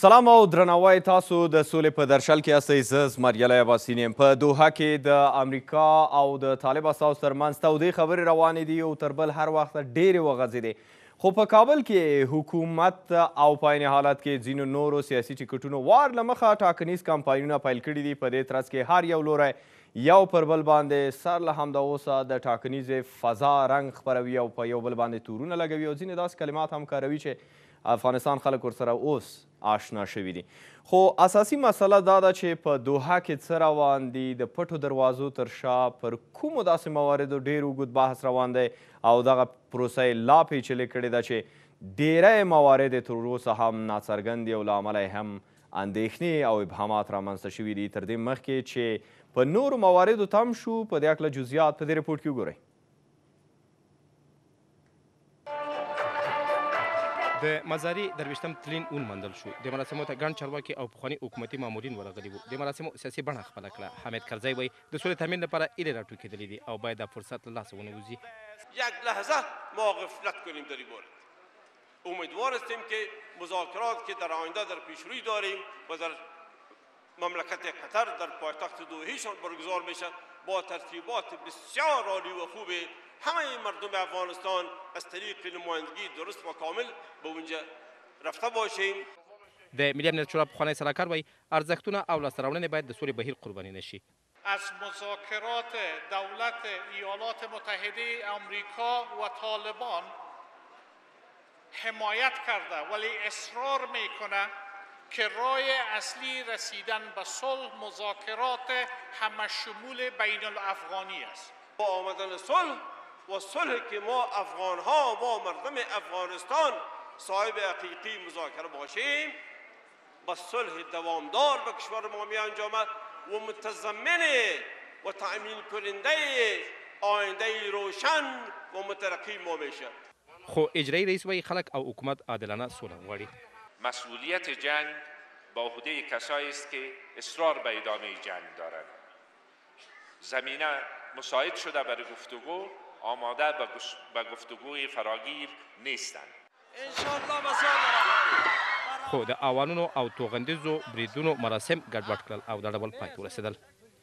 سلام او درناوی تاسو د سولې په درشل کې یاستئ. زه زمریالی عباسین یم. په دوحه کې د امریکا او د طالب اساسو ترمنځ تودې خبرې روانې دي او تر بل هر وخت ډېرې وغځېدې، خو په کابل کې حکومت او په عین حالت کې ځینو نورو سیاسي ټکټونو وار له مخه ټاکنیز کمپاینونه پیل کړي دي. په دې ترڅ کې هر یو لوری یو پر بل باندې سر له همدغوسه د ټاکنیزې فضا رنګ خپروي او په یو بل باندې تورونه لګوي او ځینې داسې کلمات هم کاروي چې افغانستان خلک ورسره اوس آشنا شوي دي. خو اساسي مسله دا ده چې په دوحه کې څه روان دي، د پټو دروازو تر شا پر کومو داسې مواردو ډېر اوږد بحث روان دی او دغه پروسه یې لا پیچلې کړې ده چې ډېری موارد یې تر اوسه هم ناڅرګند دي او له امله یې هم اندېښنې او ابهامات رامنځته شوي دي. تر دې مخکې چې په نورو مواردو تم شو، په دې هکله جزئیات په دې رپورټ کې وګورئ. د مزاري درویشتم تلین ونمندل شو. د مراسمو ته ګڼ چارواکي او پخواني حکومتي مامورین ورغلي وو. د مراسمو سیاسي بڼه خپله کړه. حامد کرزی وایي د سولې تامین لپاره ایلې راټوکېدلې دي او باید دا فرصت له لاسه ونه وځي. یک لحظه ما غفلت کنیم در این باره. امیدوار هستیم که مذاکرات که در آینده در پیشروی داریم و در مملکت قطر در پایتخت دوحه‌شان برگزار میشه با ترتیبات بسیار عالی و خوب همه مردم افغانستان از طریق نمایندگی درست و کامل به اونجا رفته باشیم. د ملي امنیت شورا پخوانی سلاکار وایي ارزښتونه او لاسته راوړنې باید د سولې بهیر قرباني نشي. از مذاکرات دولت ایالات متحده آمریکا و طالبان حمایت کرده ولی اصرار میکنه که راه اصلی رسیدن به صلح مذاکرات همه شمول بین الافغانی است. با آمدن صلح و صلح که ما افغان ها و مردم افغانستان صاحب حقیقی مذاکره باشیم با صلح دوامدار به کشور ما می انجامد و متضمن و تأمین کننده آینده روشن و مترقی ما میشه. خو اجرایی رئیس وایي خلک او حکومت عادلانه سوله غواړي. مسئولیت جنگ با عهده کسایی است که اصرار به ادامه جنگ دارند. زمینه مساعد شده برای گفتگو، آماده به گفتگوی فراگیر نیستند. خو د اوانونو او توغندیزو بریدونو مراسم ګډوډ کړل او د ډبل پای ته ورسېدل.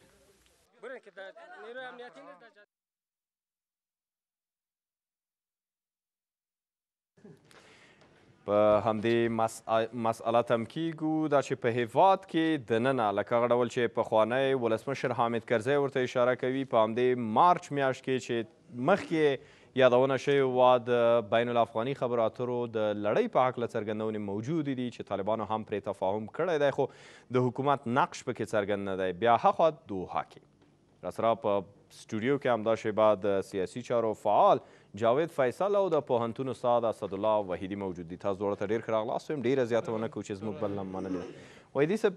په همدې مسئله تم کیږو دا چې په هیواد کې دننه لکه هغه ډول چې پخوانی ولسمشر حامد کرزی ورته اشاره کوي، په همدې مارچ میاشت کې چې مخکې یادونه شوې وه د بین الافغاني خبرو اترو د لړۍ په هکله څرګندونې موجودې دي چې طالبانو هم پرې تفاهم کړی دی، خو د حکومت نقش پکې څرګند نه دی. بیا هخوا دوحه کې راسره په سټوډیو کې همدا شیبه د سیاسي چارو فعال جاوید فیصل او د پوهنتون استاد اسدالله وحیدي موجود دي. تاسو دواړو ته ډېر ښه راغلاست ویم. ډېره زیاته ونه کړو چې زموږ بل نه منلې ده. وحیدي صاحب،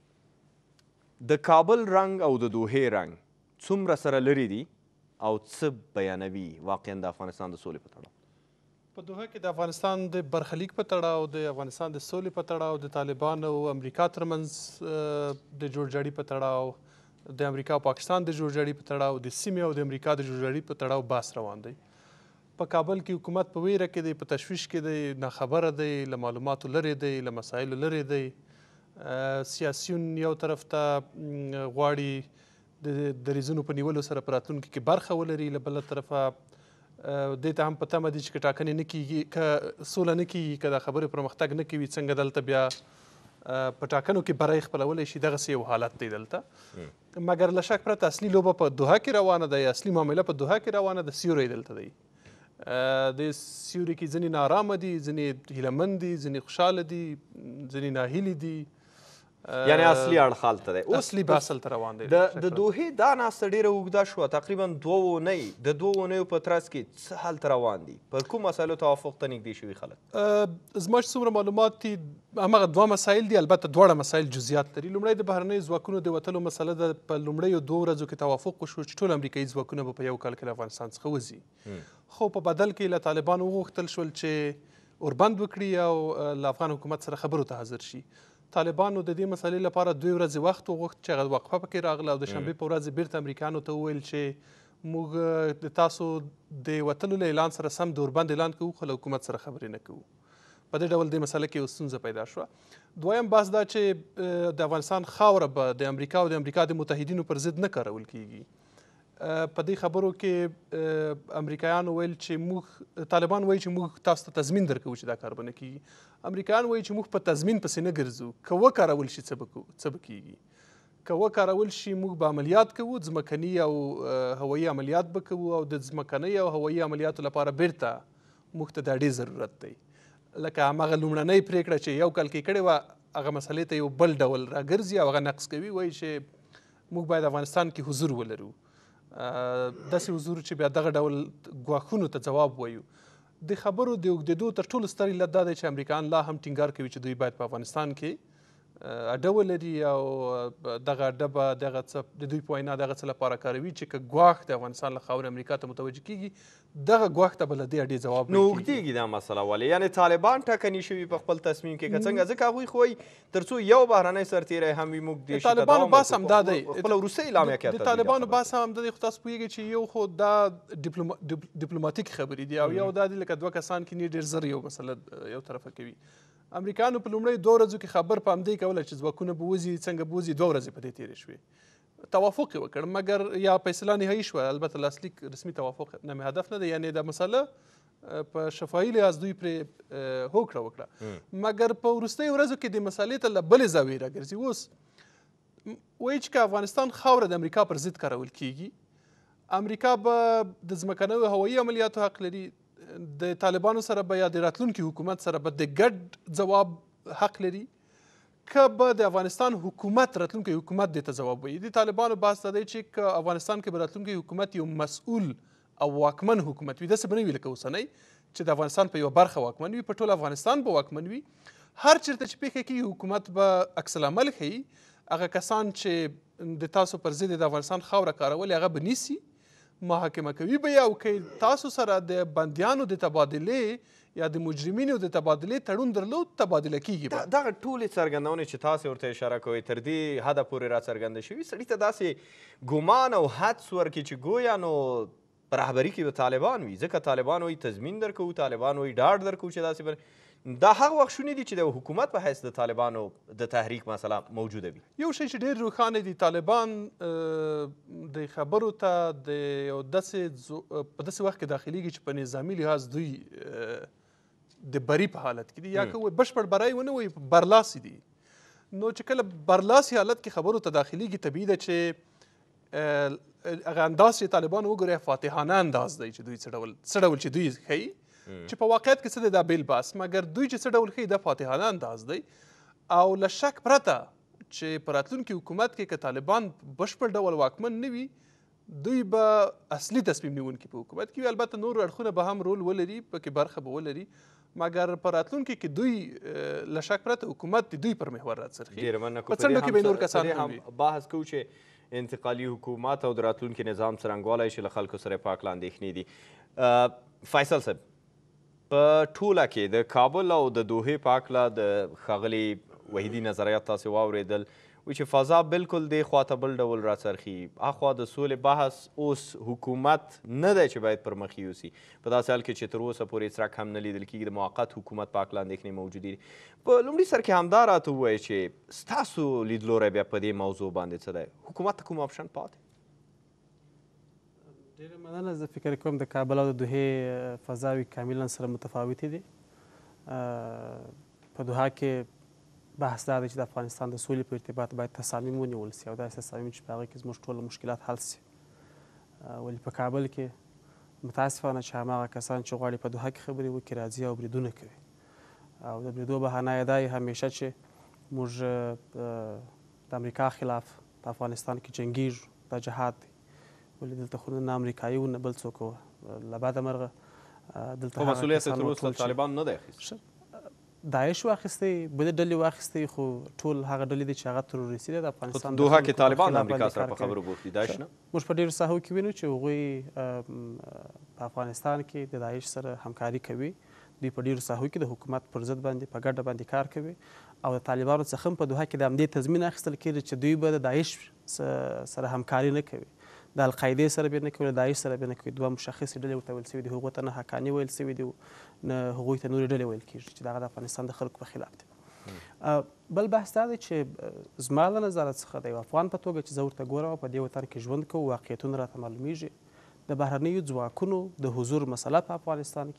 د کابل رنګ او د دوحې رنګ څومره سره لرې دي او څه بیانوي واقعا د افغانستان د سولې په تړاو؟ په دوحه کې د افغانستان د برخلیک په تړاو، د افغانستان د سولې په تړاو، د طالبان او امریکا ترمنځ د جوړجاړي په تړاو، د امریکا او پاکستان د جوړجاړي په تړاو، د سیمې او د امریکا د جوړجاړي په تړاو بحث روان دی. په کابل کې حکومت په ویره کې دی، په تشویش کې دی، ناخبره دی، له معلوماتو لرې دی، له مسایلو لرې دی. سیاسیون یو طرف ته غواړي د دریځونو په نیولو سره په راتلونکي کې برخه ولري، له بله طرفه دې ته هم په تمه دي چې که ټاکنې نه کېږي، که سوله نه کېږي، که دا خبرې پرمختګ نه کوي، څنګه دلته بیا په ټاکنو کې بری خپلولی شي. دغسې یو حالت دی دلته. مګر له شک پرته اصلي لوبه په دوحه کې روانه ده، اصلي معامله په دوحه کې روانه ده. سیوری دلته دی. د سیوري کې ځینې نارامه دي، ځینې هیلهمند دي، ځینې خوشحاله دي، ځینې ناهیلي دي. یعنی اصلي اړخ هلته دی. اصلي بحث هلته روان دی. د دوحې دا ناسته ډېره اوږده شوه، تقریبا 2 اونۍ. د 2 اونیو په ترڅ کې څه هلته روان دي؟ پر کوم مسایلو توافق ته نږدې شوي خلک؟ زما چې څومره معلومات دي همغه 2 مسایل دي. البته دواړه مسایل جزئیات لري. لومړی د بهرنیو ځواکونو د وتلو مسله ده. په لومړیو 2 ورځو کې توافق وشو چې ټول امریکایي ځواکونه به په یو کال کې له افغانستان څخه وځي. خو په بدل کې له طالبانو وغوښتل شول چې اوربند وکړي او له افغان حکومت سره خبرو ته حاضر شي. طالبانو د دې مسلې لپاره 2 ورځې وخت وغوښت چې هغه وقفه پکې راغله او د شنبې په ورځ بیرته امریکایانو ته وویل چې موږ د تاسو د وتلو له اعلان سره سم د اوربند اعلان کوو، خو له حکومت سره خبرې نه کوو. په دې ډول دې مسله کې یو ستونزه پیدا شوه. دویم بحث دا چې د افغانستان خاوره به د امریکا او د امریکا د متحدینو پر ضد نه کارول کیږي. په دې خبرو کې امریکایانو ویل چې طالبان وایي چې موږ تاسو ته تضمین درکوو چې دا کار به نه کیږي. امریکایان وایي چې موږ په تضمین پسې نه ګرځو، که وکارول شي څه به کیږي. که وکارول شي موږ به عملیات کوو، ځمکني او هوایي عملیات به کوو او د ځمکنۍ او هوایي عملیاتو لپاره بیرته موږ ته د اډې ضرورت دی. لکه هماغه لومړنۍ پرېکړه چې یو کال کې کړې وه هغه مسلې ته یو بل ډول راګرځي او هغه نقص کوي، وایي چې موږ باید افغانستان کې حضور ولرو. داسې حضور چې بیا دغه ډول ګواښونو ته ځواب وایو. د خبرو د اوږدېدو تر ټولو ستر علت دا دی چې امریکایان لا هم ټینګار کوي چې دوی باید په افغانستان کې اډه ولري او دغه اډه به دغه څه د دوی په وینا دغه څه لپاره کاروي چې که ګواښ د افغانستان له خاورې امریکا ته متوجه کیږي دغه ګواښ ته به له دې اډې ځواب نو اوږدېږي دا مسله ولې؟ یعنې طالبان ټاکني شوي په خپل تصمیم کې که څنګه، ځکه هغوی خو وایي تر څو یو بهرنی سرتیری هم وي موږ دې شي ته دوام طالبانو بحث همدا دی. خپله وروستۍ اعلامیه کې د طالبانو بحث هم همدا دی، خو تاسو پوهېږئ چې یو خو دا ډیپلوماتیک خبرې دي او یو دا دی لکه دوه کسان کې ډېر زر یو مسله یو طرفه کوي. امریکایانو په لومړۍ 2 ورځو کې خبر په همدې کوله چې ځواکونه به وځي، څنګه به وځي. 2 ورځې په دې تېرې شوې، توافق یې وکړ، مګر یا فیصله نهایي شوه. البته لاسلیک رسمي توافق نه هدف نه دی، یعنې دا مسله په شفاهي لحاظ دوی پرې هوکړه وکړه. مګر په وروستیو ورځو کې د مسلې ته له بلې زاویې راګرځي. اوس وایي چې که افغانستان خاوره د امریکا پر ضد کارول کیږي، امریکا به د ځمکنیو هوایي عملیاتو حق لري، د طالبانو سره به یا د راتلونکي حکومت سره به د ګډ ځواب حق لري، که به د افغانستان حکومت راتلونکی حکومت دې ته ځواب وایي. د طالبانو بحث دا دی چې که افغانستان کې به راتلونکی حکومت یو مسؤول او واکمن حکومت وي، داسې به نه وي لکه اوسنی چې د افغانستان په یوه برخه واکمن وي، په ټول افغانستان به واکمن وي. هر چېرته چې پیښه کېږي حکومت به عکس العمل ښیي. هغه کسان چې د تاسو پر ضد د افغانستان خاوره کارولې هغه به نیسي، محاکمه کوي به یا که تاسو سره د بندیانو د تبادلې یا د مجرمینو د تبادلې تړون درلود تبادله کیږي به. دغه ټولې څرګندونې چې تاسې ورته اشاره کوئ تر دې حده پورې راڅرګنده شوي، سړي ته داسې ګمان او حدس ورکړي چې گویا نو په رهبري کې به طالبان وي، ځکه طالبان وایي تضمین درکوو، طالبان وایي ډاډ درکوو چې داسې دا هغه وخت شونې دي چې د حکومت په حیث د طالبانو د تحریک مسله موجوده وي. یو شی چې ډېر روښانه دي، طالبان د خبرو ته د یو په داسې وخت کې داخلیږي چې په نظامي لحاظ دوی د بري په حالت کې دي، یا که بشپړ بری ونه وایي برلاسي دي. نو چې کله برلاسي حالت کې خبرو ته داخلیږي طبیعي ده چې هغه انداز چې طالبان وګورئ فاتحانه انداز دی چې دوی څه ډول چې دوی ښیي چې په واقعیت کې څه دی دا بیل بحث، مګر دوی چې څه ډول ښیي دا فاتحانه انداز دی. او له شک پرته چې په راتلونکي حکومت کې که طالبان بشپړ ډول واکمن نه وي، دوی به اصلي تصمیم نیونکي په حکومت کې وي. البته نور اړخونه به هم رول ولري، پکې برخه به ولري، مګر په راتلونکي کې دوی له شک پرته حکومت د دوی پر محور راڅرخي. په څنډو کې به نور کسان هم وي. بحث کوو چې انتقالي حکومت او د راتلونکي نظام څرنګوالی شي، له خلکو سره پاک اندېښنې دي. فیصل صاحب، په ټوله کې د کابل او د دوحې په هکله د ښاغلي وحیدي نظریات تاسې واورېدل، وایي چې فضا بالکل دې خواته بل ډول راڅرخي. اخوا د سولې بحث اوس حکومت نه دی چې باید پر مخ یوسي، په داسې حال کې چې تر اوسه پورې څرک هم نه لیدل کېږي. د موقت حکومت په هکله اندېښنې موجودې دي. په لومړي سر کې همدا راته ووایي چې ستاسو لیدلوری بیا په دې موضوع باندې څه دی؟ حکومت ته کوم آپشن پاتې؟ ډېره مننه. زه فکر کوم د کابل او د دوحې فضاوې کاملا سره متفاوتې دي. په دوحه کې بحث دا دی چې د افغانستان د سولې په ارتباط باید تصامیم ونیول سي او داسې تصامیم چې په هغه کې زموږ ټول مشکلات حل سي. ولې په کابل کې متاسفانه چې هماغه کسان چې غواړي په دوحه کې خبرې وکړي راځي او بریدونه کوي، او د بریدو بهانه یې دا همیشه چې موږ د امریکا خلاف په افغانستان کې جنګیږو، دا جهاد دی. ولې دلته خو نه امریکایي و نه بل څوک و، له بده مرغه دلته خو مسؤلیت یې تر اوسه طالبان نه دی اخیستی. داعش واخیستی، بلې ډلې واخیستی، خو ټول هغه ډلې دي چې هغه تروریستي دي. د افغانستان دوحه کې طالبان د امریکا سره په خبرو بوخت دي، داعش نه. موږ په ډېرو ساحو کې وینو چې هغوی په افغانستان کې د داعش سره همکاري کوي. دوی په ډېرو ساحو کې د حکومت پر ضد باندې په ګډه باندې کار کوي، او د طالبانو څخه هم په دوحه کې د همدې تضمین اخیستل کېږي چې دوی به د داعش سره همکاري نه کوي. د القاعدې سره به نه کوي له داعش سره به نه کوي. دوه مشخصې ډلې ورته ویل سوي دي. هغو ته نه حقاني ویل سوي دي، نه هغوی ته نورې ډلې ویل کېږي چې دغه د افغانستان د خلکو په خلاف دي. بل بحث دا دی چې زما له نظره څخه د یو افغان په توګه چې زه ورته ګورم او په دې وطن کې ژوند کوو، واقعیتونه راته معلومیږي د بهرنیو ځواکونو د حضور مسله په افغانستان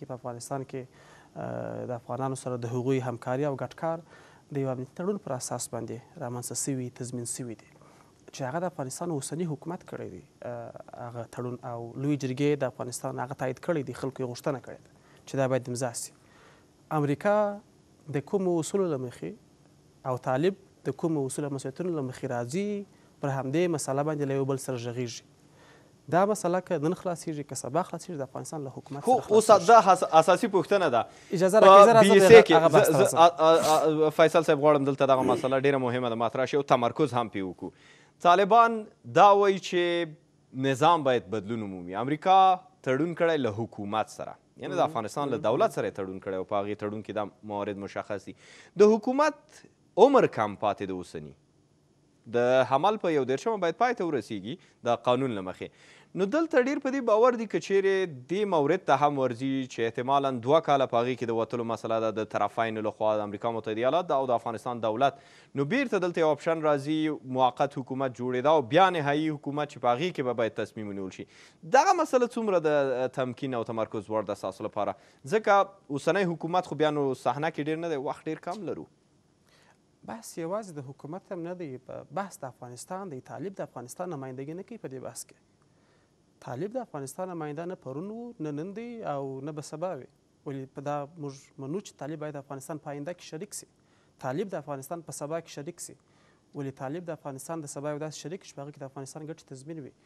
کې د افغانانو سره د هغوی همکاري او ګډ کار د یو امنیتي تړون پر اساس باندې رامنځته سوي، تضمین سوي دي چې هغه د افغانستان اوسني حکومت کړی دی. هغه تړون او لوی جرګې د افغانستان هغه تایید کړی دی، خلکو یې غوښتنه کړې ده چې دا باید امضا سي. امریکا د کومو اصولو له مخې او طالب د کومو اصولو مسؤلیتونو له مخې راځي پر همدې مسله باندې له یو بل سره غږېږي. دا مسله که نن خلاصېږي که سبا خلاصېږي د افغانستان له حکومت سره خو اوس دا اساسي پوښتنه ده. اجازه راکړئ فیصل صاحب غواړم دلته دغه مسله ډېره مهمه ده مطرح شي او تمرکز هم پرې وکړو. طالبان دا وایي چې نظام باید بدلون ومومي. امریکا تړون کړی له حکومت سره، یعنې د افغانستان له دولت سره یې تړون کړی او په هغې تړون کې دا موارد مشخص دي. د حکومت عمر کم پاتې د اوسني د حمل په 1 باید پای ته ورسیږي د قانون له مخې. نو دلته ډېر په دې باور دي که چیرې دې مورد ته هم ورځي چې احتمالا 2 کاله په هغې کې د وتلو مسله ده د طرفینو لخوا د امریکا متحده ایالات او د افغانستان دولت، نو بیرته دلته یو اپشن راځي موقت حکومت جوړېده او بیا نهایي حکومت چې په هغې کې به باید تصمیم ونیول شي. دغه مسله څومره د تمکین او تمرکز وړ ده ستاسو لپاره؟ ځکه اوسنی حکومت خو بیا نو صحنه کې ډېر نه دی، وخت ډېر کم لرو. بحث یوازې د حکومت هم نه دی. بحث د افغانستان دی. طالب د افغانستان نمایندګي نه کوي په دې بحث کې. طالب د افغانستان نماینده نه پرون و، نه نن دی او نه به سبا وي. ولې په دا موږ منو چې طالب باید د افغانستان په آینده کې شریک سي. طالب د افغانستان په سبا کې شریک سي. ولې طالب د افغانستان د سبا یو داسې شریک چې په هغه کې د افغانستان ګټې تضمین وي.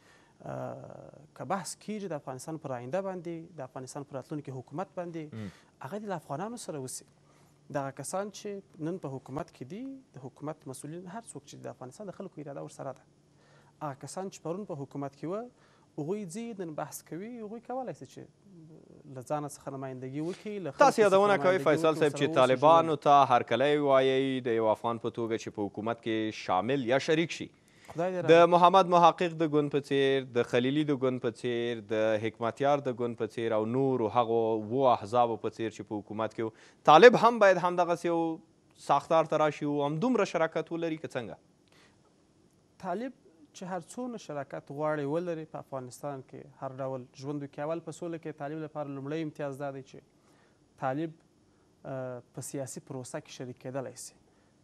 که بحث کېږي د افغانستان پر آینده باندې، د افغانستان پر راتلونکي حکومت باندې، هغه دې له افغانانو سره وسي. دغه کسان چې نن په حکومت کې دي، د حکومت مسؤلین هر څوک چې د افغانستان د خلکو اراده ورسره ده. هغه کسان چې پرون په حکومت کې وه هغوی ځي نن بحث کوي. هغوی کولی شي چې له ځانه څخه نمایندګي وکړي. تاسو یادونه کوئ فیصل صاحب چې طالبانو ته هرکلی وایي د یو افغان په توګه چې په حکومت کې شامل یا شریک شي. د محمد محقق د ګوند په څیر، د خلیلي د ګوند په څیر، د حکمتیار د ګوند په څیر او نورو هغو 7 احزابو په څیر چې په حکومت کې طالب هم باید همدغسې یو ساختار ته راشي او همدومره شراکت ولري که څنګه؟ طالب چې هر څونه شراکت غواړي ولري په افغانستان کې هر ډول ژوند وکړي. اول په سوله کې طالب لپاره لومړی امتیاز دا دی چې طالب په سیاسي پروسه کې شریک کېدلی سي.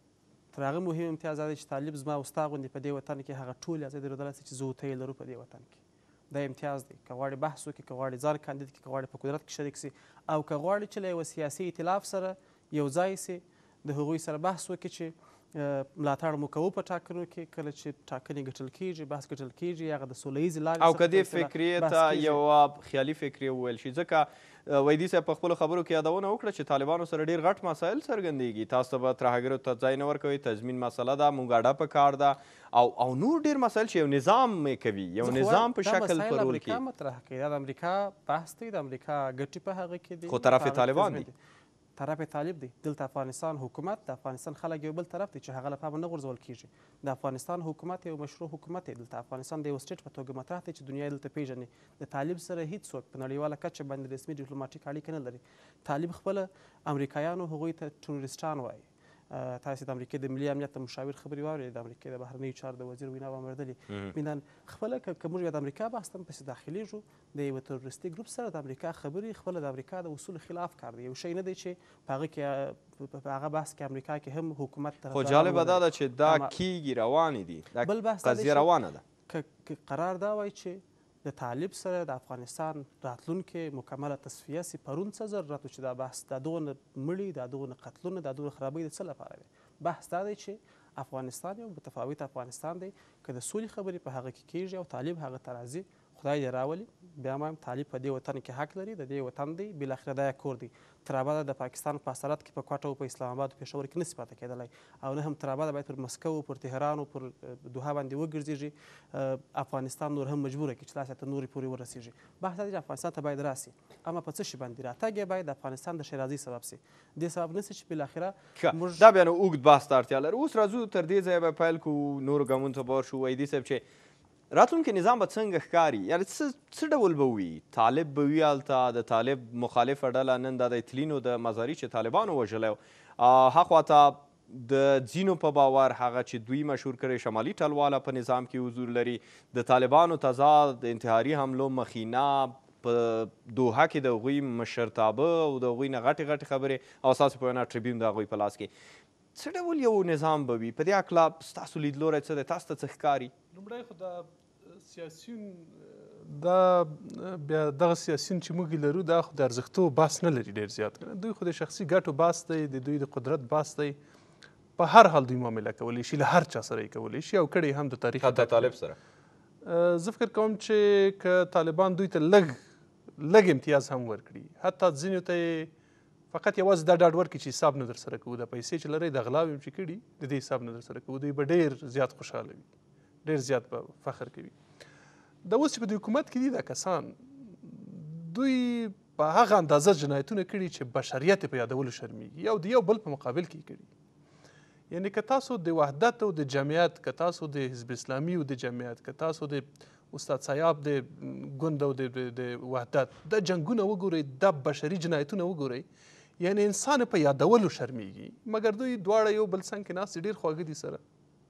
تر هغه مهم امتیاز دا دی چې طالب زما او ستا غوندې په دې وطن کې هغه ټولې ازادي لرلی سي چې زه او ته یې لرو په دې وطن کې. دا امتیاز دی. که غواړي بحث وکړي، که غواړي ځان کاندید کړي، که غواړي په قدرت کې شریک سي، او که غواړي چې له یوه سیاسي ائتلاف سره یو ځای سي، د هغوی سره بحث وکړي چې ملاتړ مو کوو په ټاکنو کې. کله چې ټاکنې ګټل کېږي، بحث ګټل کېږي، هغه د سوله ییزې لارې او که دې فکریې ته یوه خیالي فکریه وویل شي. ځکه ویدي صاحب په خپلو خبرو کې یادونه وکړه چې طالبانو سره ډېر غټ مسایل څرګندېږي. تاسو ته به ترهګرو ته ځای نه ورکوئ، تضمین مسله ده، مونګاډه په کار ده او نور ډېر مسایل چې یو نظام کوي، یو نظام په شکل پرول کوي. امریکا مطرح کوي. دا د امریکا بحث دی، د امریکا ګټې په هغه کې دي، خو طرف طالبان دي، طرف طالب دی. دلته افغانستان حکومت، د افغانستان خلک یو بل طرف دی چې هغه له پامه نه غورځول کېږي. د افغانستان حکومت یو مشروع حکومت دی. دلته افغانستان د یو سټیټ په توګه مطرح دی چې دنیا دلته پیژني. د طالب سره هیڅوک په نړیواله کچه باندې رسمي ډیپلوماټیک اړیکه نه لري. طالب خپله امریکایانو هغوی ته ټوریسټان وایي. تاسې د امریکې د ملي امنیت د مشاور خبرې واورېدې، د امریکې د بهرنیو چارو د وزیر وینا به اورېدلې. میان خپله که موږ بیا د امریکا بحث ته هم پسې داخلېږو، د یوه تروریستي ګروپ سره د امریکا خبرې خپله د امریکا د اصولو خلاف کار دی. یو شی نه دی چې په هغه کې په هغه بحث کې امریکا کې هم حکومت خو جالبه دا ده چې دا کیږي، روانې دي، بل بحث قضیه روانه ده. که قرار دا وای چې د طالب سره د افغانستان راتلونکي مکمله تصفیه سي، پرون څه ضرورت و چې دا بحث دا دغونه مړي، دا دغونه قتلونه، دا دغونه خرابۍ د څه لپاره وي؟ بحث دا دی چې افغانستان یو متفاوت افغانستان دی. که د سولې خبرې په هغه کې کېږي او طالب هغه ته راځي، خدای دې راولي. بیا هم طالب په دې وطن کې حق لري، د دې وطن دی، بالاخره دا کور دی. تر ابده د پاکستان په اسارت کې په کوټه او په اسلام آباد او پېښور کې نسي پاتې کېدلی، او نه هم تر ابده باید پر مسکو او پر تهران او پر دوحه باندې وګرځېږي. افغانستان نور هم مجبوره کړي چې داسې ته نورې پورې ورسېږي. بحث دا دی چې افغانستان ته باید راسي، اما په څه شي باندې راتګ یې باید د افغانستان د ښېرازۍ سبب سي. دې سبب نه سي چې بالاخره دا بیا نو اوږد بحث ته اړتیا لري. اوس راځو تر دې ځایه به پیل کړو، نورو ګامونو ته به ورشو. ویدي صاحب چې راتلونکي نظام به څنګه ښکاري یعنې څه ډول به وي طالب به وي هلته د طالب مخالفه ډله نن دا د تلینو د مزاري چې طالبانو وژلی هخوا ته د ځینو په باور هغه چې دوی مشهور کړی شمالي ټلواله په نظام کې حضور لري د طالبانو تضاد د انتحاري حملو مخینه په دوحه کې د هغوی مشرتابه او د هغوی نه غټې غټې خبرې او ستاسو په وینا ټریبیون د هغوی په لاس کې څه ډول یو نظام به وي په دې هکله ستاسو لیدلوری څه دی تاسو ته څه ښکاري لومړی خو دا سیاسیون بیا دغه سیاسیون چې موږ لرو دا خو د ارزښتو بحث نه لري ډېر زیات دوی خو د شخصي ګټو بحث دی د دوی د قدرت بحث دی په هر حال دوی معامله کولی شي له هر چا سره یې کولی شي او کړی هم د تاریخ حتی طالب سره زه فکر کوم چې که طالبان دوی ته لږ امتیاز هم ورکړي حتی ځینو ته یې فقط یوازې دا ډاډ ورکړي چې حساب نه در سره کوو د پیسې چې لرئ د غلاو یم چې کړي د دې حساب نه در سره کوو دوی به ډېر زیات خوشحاله وي ډېر زیات به فخر کوي دا اوس چې په دې حکومت کې دي دا کسان دوی په هغه اندازه جنایتونه کړي چې بشریت یې په یادولو شرمېږي او د یو بل په مقابل کې یې کړي یعنې که تاسو د وحدت او د جمعیت که تاسو د حزب اسلامي او د جمعیت که تاسو د استاد سیاب د ګوند او د وحدت د جنګونه وګورئ د بشري جنایتونه وګورئ یعنې انسان په یادولو شرمېږي مګر دوی دواړه یو بل څنګ کې ناست ډېر خواږه دي سره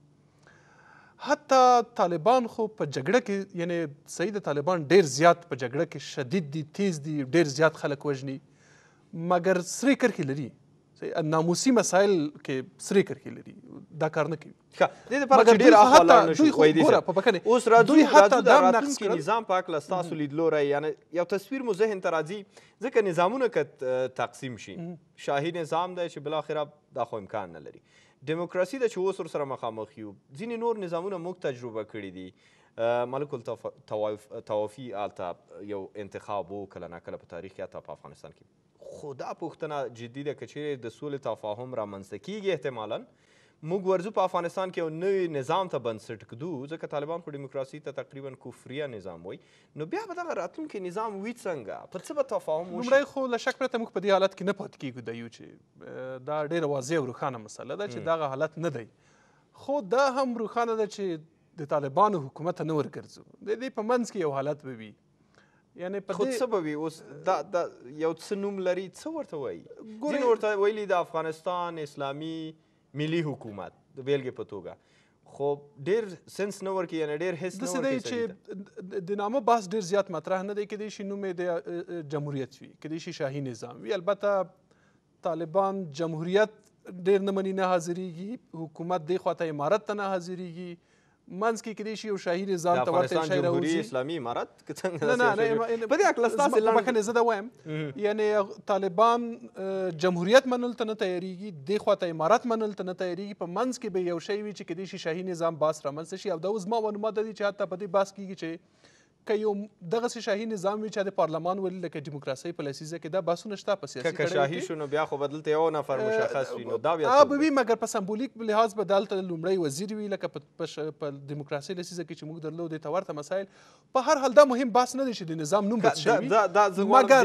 حتی طالبان خو په جګړه کې یعنې صحیح د طالبان ډېر زیات په جګړه کې شدید دي تیز دي ډېر زیات خلک وژني مګر سرې کرښې لري ناموسي مسایل کې سرې کرښې لري دا کار نه کوي دې دپاره چې ډېر اخوا لاړ نه شو اوس راځو د راتلونکي نظام په هکله ستاسو لیدلوری یعنې یو تصویر مو ذهن ته راځي ځکه نظامونه که تقسیم شي شاهي نظام دی چې بالاخره دا خو امکان نه لري ډیموکراسي ده چې اوس ورسره مخامخ یو ځینې نور نظامونه موږ تجربه کړي دي ملک التوافي هلته یو انتخاب و کله ناکله په تاریخ کې حتی په افغانستان کې خو دا پوښتنه جدي ده که چیرې د سولې تفاهم رامنځته کیږي احتمالا موږ ورځو په افغانستان کې یو نوی نظام ته بنسټ ږدو ځکه طالبان خو ډیموکراسي ته تقریبا کفریه نظام وایي نو بیا به دغه راتلونکی نظام وي څنګه په څه به تفاهم وشي لومړی خو له شک پرته موږ په دې حالت کې نه پاتې کېږو دا یو چې دا ډېره واضح او روښانه مسله ده چې دغه حالت نه دی خو دا هم روښانه ده چې د طالبانو حکومت ته نه ورګرځو د دې په منځ کې یو حالت به وي یعنې په خو څه به وي اوس دا یو څه نوم لري څه ورته وایي ځینې ورته ویلي د افغانستان اسلامي ملي حکومت د بیلګې په توګه خو ډېر سنس نه ورکوي یعنې ډېر حس نه ورکوي داسې دی چې د نامه بحث ډېر زیات مطرح نه دی کیدای شي نوم یې د جمهوریت وي کیدای شي شاهي نظام وي البته طالبان جمهوریت ډېر نه مني نه حاضرېږي حکومت دې خواته امارت ته نه حاضرېږي منځ کې کیدای شي یو شاهي نظام ته ورته شی راوځي جمهوري اسلامي امارت که څنګه نه په دې هکله ستاسې بخښنې زه دا وایم یعنې طالبان جمهوریت منلو ته نه تیارېږي دې خواته امارت منلو ته نه تیارېږي په منځ کې به یو شی وي چې کیدای شي شاهي نظام بحث رامنځته شي او دا اوس زما معلومات ده چې حتی په دې بحث کېږي چې که یو دغسې شاهي نظام وي چې د پارلمان ولې لکه ډیموکراسۍ په لسیزه کې دا بحثونه شته په سیاسي که شاهي شو نو بیا خو به دلته یو نفر مشخص وي نو دا بیا به وي مګر په سمبولیک لحاظ به دلته لومړی وزیر وي لکه په ډیموکراسۍ لسیزه کې چې موږ درلودې ته ورته مسایل په هر حال دا مهم بحث نه دی چې د نظام نوم بد شوي مګر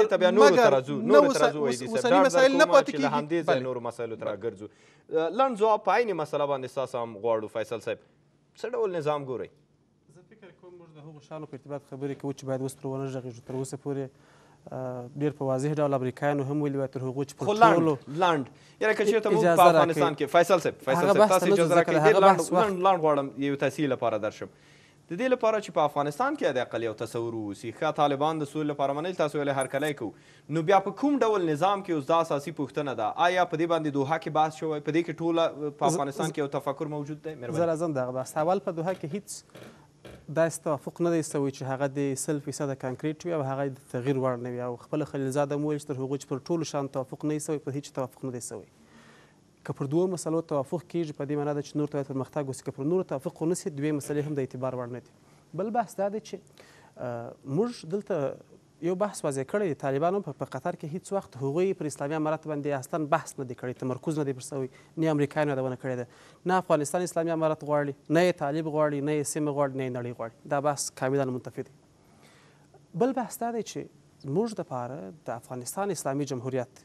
اوسني مسایل نه پاتې کېږي له همدې ځای نورو مسایلو ته راګرځو لنډ ځواب په عینې مسله باندې ستاسو هم غواړو فیصل صاحب څه ډول نظام ګورئ د هغو شیانو په ارتباط خبرې کوو چې باید اوس تر ونه غږېږو تر اوسه پورې ډېر په واضح ډول امریکایانو هم ویلي وای تر هغو چې پر ټولو لنډ یعنې که چېرته موږ په افغانستان کې فیصل صاحب تاسو اجازه راکړئ ډېر لنډ غواړم یو تحصیل لپاره درشم د دې لپاره چې په افغانستان کې حداقل یو تصور واوسي ښه طالبان د سولې لپاره منل تاسو ویلې هرکلی کوو نو بیا په کوم ډول نظام کې اوس دا اساسي پوښتنه ده آیا په دې باندې دوحه کې بحث شوی په دې کې ټوله په افغانستان کې یو تفکر موجود دی زه راځم دغه بحث اول په دوحه کې هیڅ داسې توافق نه دی سوی چې هغه د 100% کانکریټ وي او هغه د تغییر وړ نه وي او خپله خلیلزاده مو ویل چې تر هغو چې پر ټولو شیانو توافق نه وي سوی پر هیڅ توافق نه دی سوی که پر دوو مسلو توافق کېږي په دې معنا ده چې نور ته باید پرمختګ وسي که پر نورو توافق ونه سي دوې مسلې هم د اعتبار وړ نه دي بل بحث دا دی چې موږ دلته یو بحث واضح کړی دی طالبانو په قطر کې هیڅ وخت هغوی پر اسلامي امارت باندې اصلا بحث نه دی کړی تمرکز نه دی پر سوی نه امریکایانو دا ونه کړی ده نه افغانستان اسلامي امارت غواړي نه یې طالب غواړي نه یې سیمه غواړي نه یې نړۍ غواړي دا بحث کاملا منتفي دی بل بحث دا دی چې موږ دپاره د افغانستان اسلامي جمهوریت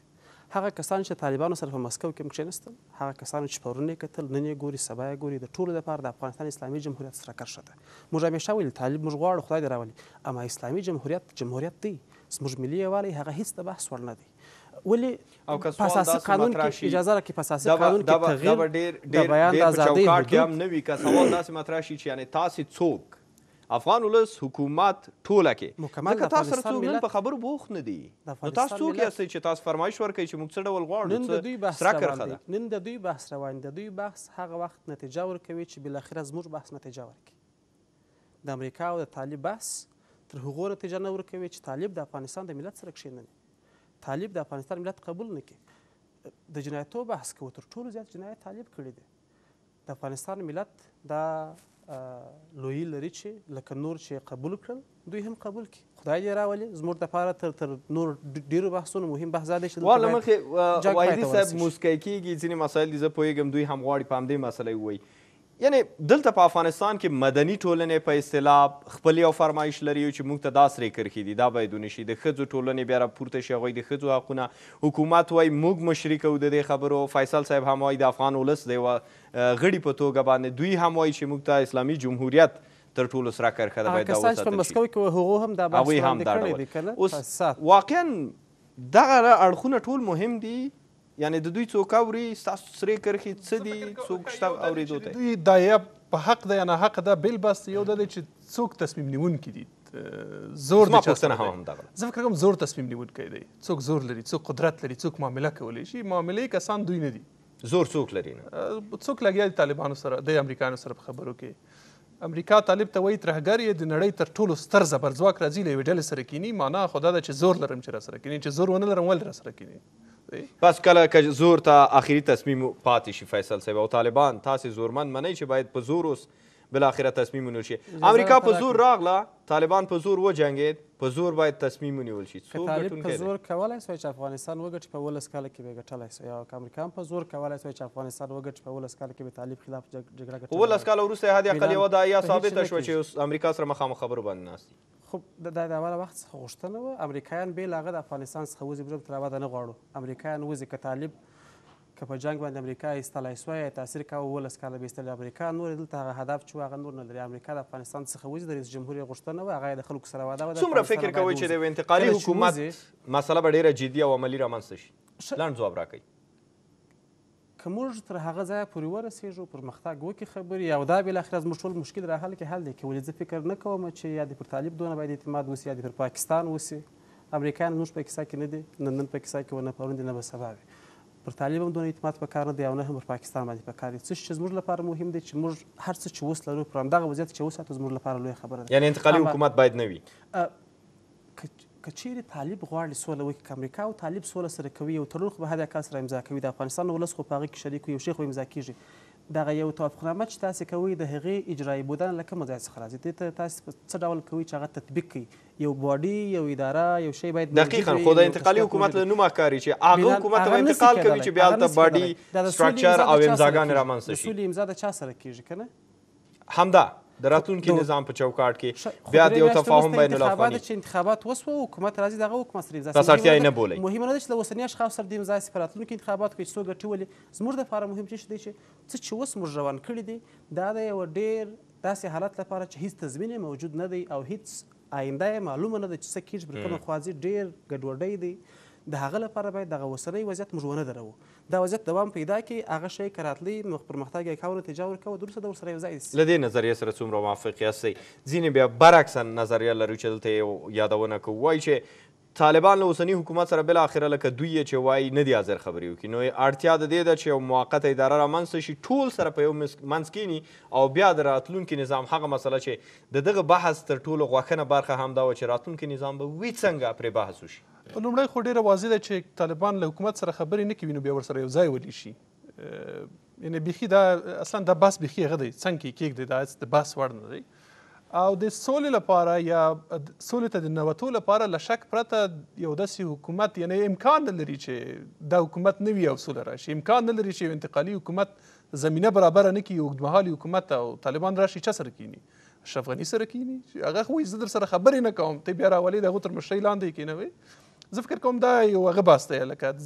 هغه کسان چې طالبانو سره په مسکو کې کښېنستل، هغه کسانو چې پرون یې کتل، نن یې ګوري، سبا یې ګوري، د ټولو لپاره د افغانستان اسلامي جمهوریت سره کرښه ده. موږ همیشه ویل طالب موږ غواړو، خدای دې راولي، اما اسلامي جمهوریت دی، زموږ ملي یووالی هغه هیڅ د بحث وړ نه دی. ولې په اساسي قانون کې اجازه راکړي، په اساسي قانون کې تغییر د بیان د ازادۍ حدود هم نه وي. که سوال داسې مطرح شي چې یعنې تاسې څوک افغان ولس حکومت ټوله کې، ځکه تاسو سره څوک نن په خبرو بوخت نه دي، نو تاسو څوک یاستئ چې تاسو فرمایش ورکوئ چې موږ څه ډول غواړو؟ سره کرښه ده. نن د دوی بحث روان دی. د دوی بحث هغه وخت نتیجه ورکوي چې بالاخره زموږ بحث نتیجه ورکړي. د امریکا او د طالب بحث تر هغو نتیجه نه ورکوي چې طالب د افغانستان د ملت سره کښېنوي، طالب د افغانستان ملت قبول نه کړي. د جنایتو بحث کوو، تر ټولو زیات جنایت طالب کړی دی. د افغانستان ملت دا لویي لري چې لکه نور چې قبول کړل دوی هم قبول کړي. خدای دې راولي. زموږ دپاره تر نور ډېرو بحثونو مهم بحث دا دی چې واله مخې واحدي صاحب موسکی کېږي، ځینې مسایل دي زه پوهېږم دوی هم غواړي په همدې مسله ووایي. یعنې دلته په افغانستان کې مدني ټولنې په اصطلاح خپل یو فرمایش لري چې موږ ته دا سرې کرښې دي، دا باید ونه شي. د ښځو ټولنې بیا راپورته شي، هغوی د ښځو حقونه، حکومت وایي موږ مشري کوو د دې خبرو، فیصل صاحب هم وایي د افغان ولس د یوه غړي په توګه باندې دوی هم وایي چې موږ ته اسلامي جمهوریت تر ټولو سره کرښه ده، باید دا وساتل شي. کسان چې په مسکو کې هغو هم دا بحث وړاندې کړی دی که نه. اوس واقعا دغه اړخونه ټول مهم دي، یعنې د دوی څوک اوري، ستاسو سرې کرښې څه دي، څوک شته اورېدو ته؟ دوی دا یا په حق ده یا ناحقه ده، بېل بحث یو دا دی چې څوک تصمیم نیونکي دي. زور زما پوښتنه هم همدغه ده. زه فکر کوم زور تصمیم نیونکی دی. څوک زور لري، څوک قدرت لري، څوک معامله کولی شي. معاملې کسان دوی نه دي. زور څوک لري؟ څوک لګیا دي طالبانو سره، د امریکایانو سره په خبرو کې. امریکا طالب ته وایي ترهګر یې، د نړۍ تر ټولو ستر زبرځواک راځي له یوې ډلې سره کینی، معنا خو دا ده چې زور لرم چې را سره کینی، چې زور ونه لرم ولې را سره کینی. بس کله که زور ته آخري تصمیم پاتې شي فیصل صاحب او طالبان تاسې زورمند منئ چې باید په زور اوس بالاخره تصمیم ونیول شي. امریکا په زور راغله، طالبان په زور وجنګېد، په زور باید تصمیم ونیول شي. که طالب په زور کولی سوی چې افغانستان وګټي په 12 کاله کې به یې ګټلی سوی، او که امریکا هم په زور کولی سوی چې افغانستان وګټي په 12 کاله کې به طالب خلاف جګړه ګټلې. 12 کاله وروسته یې حد اقل یوه داعیه ثابته شوه چې اوس امریکا سره مخامخ خبرو باندې ناست دي. خو دا د اوله وخت څخه غوښتنه وه. امریکایان بې له هغه د افغانستان څخه وځي، موږ تر ابده نه غواړو امریکایان وځي. که طالب که په جنګ باندې امریکا ایستلی سوی، تاثیر کاوه، 12 کاله به ایستلی. امریکا نور دلته هغه هدف چې و هغه نور نه لري. امریکا د افغانستان څخه وځي، د رئیس جمهور یې غوښتنه وه، هغه یې د خلکو سره وعده وه. څومره فکر کوئ چې د یو انتقالي حکومت مسله به ډېره جدي او عملي رامنځته شي؟ لنډ ځواب راکوئ. که موږ تر هغه ځایه پورې ورسېږو، پرمختګ وکړي خبرې، او دا بالاخره زموږ ټول مشکل را حل کړي، حل دی. که ولې زه فکر نه کوم چې یا دې پر طالب دونه باید اعتماد وسي، یا دې پر پاکستان وسي. امریکایان زموږ په کیسه کې نه دي، نن په کیسه کې و، نه پرون دي، نه به سبا وي. پر طالب هم دونه اعتماد په کار نه دی، او نه هم پر پاکستان باندې په کار دی. څه چې زموږ لپاره مهم دی چې موږ هر څه چې اوس لرو پر همدغه وضعیت چې وساتو، زموږ لپاره لویه خبره ده. یعنې انتقالي حکومت باید نه وي. که چیرې طالب غواړي سوله وکړي، که امریکا او طالب سوله سره کوي، یو تړون خو به هر کال سره امضا کوي، د افغانستان ولس خو په هغې کې شریک وي، یو شی خو امضا کېږي. دغه یو توافقنامه چې تاسې کوئ، د هغې اجرایي بودنه له کومه ځای څخه راځي؟ دې ته تاسې څه ډول کوئ چې هغه تطبیق کړي؟ یو باډي، یو اداره، یو شی باید دقیقا. خو د انتقالي حکومت له نومه ښکاري چې هغه حکومت ته انتقال کوي چې بیا هلته باډي، سټرکچر او امضاګانې رامنځته شي. د سولې امضا د چا سره کېږي که نه؟ همدا د راتلونکي نظام په چوکاټ کې بیا د یو تفاهم بین الافغاني چې انتخابات وسوه، حکومت راځي، دغه حکومت سره امضا تاسو اړتیا یې نه بولئ. مهمه نه ده چې له اوسني اشخاصو سره د امضا سي، په راتلونکي انتخاباتو کې چې څوک ګټي ولي. زموږ دپاره مهم څه دی چې څه چې اوس موږ روان کړي دي، دا د یوه ډېر داسې حالت لپاره چې هیڅ تضمین یې موجود نه دی، او هیڅ آینده یې معلومه نه ده چې څه کېږي، پر کومه خوا ځي، ډېر ګډوډۍ دی. د هغه لپاره باید دغه اوسنی وضعیت موږ ونه دروو، دا وضعیت دوام پیدا کړي، هغه شی که راتلی پرمختګ یې کاوه، نتیجه ورکوه، وروسته د ورسره یو ځای شي. له دې نظریې سره څومره موافق یاستئ؟ ځینې بیا برعکسا نظریه لري چې دلته یې یادونه کوو، وایي چې طالبان له اوسني حکومت سره بالاخره لکه دوی یې چې وایي نه دي حاضر خبرې وکړي، نو اړتیا د دې ده چې یو موقته اداره رامنځته شي، ټول سره په یو منځ کینی، او بیا د راتلونکي نظام هغه مسله چې د دغه بحث تر ټولو غوښنه برخه هم دا وه چې راتلونکي نظام به وي څنګه پرې بحث وشي. لومړی خو ډېره واضح ده چې طالبان له حکومت سره خبرې نه کوي، نو بیا ورسره یو ځای ولي شي. یعنې بیخي دا اصلا دا بحث بیخي هغه دی څنګ کې کېږدي، دا د بحث وړ نه دی. او د سولې لپاره یا سولې ته د ننوتو لپاره له شک پرته یو داسې حکومت، یعنې امکان نه لري چې دا حکومت نه وي او سوله راشي، امکان نه لري چې یو انتقالي حکومت زمینه برابره نه کړي، اوږدمهالي حکومت او طالبان راشي چا سره کینی؟ اشرف غني سره کینی؟ هغه خو زه در سره خبرې نه کوم، ته بیا راولې د هغو تر مشرۍ لاندې یې کینوئ. زه فکر کوم دا یو هغه بحث دی، لکه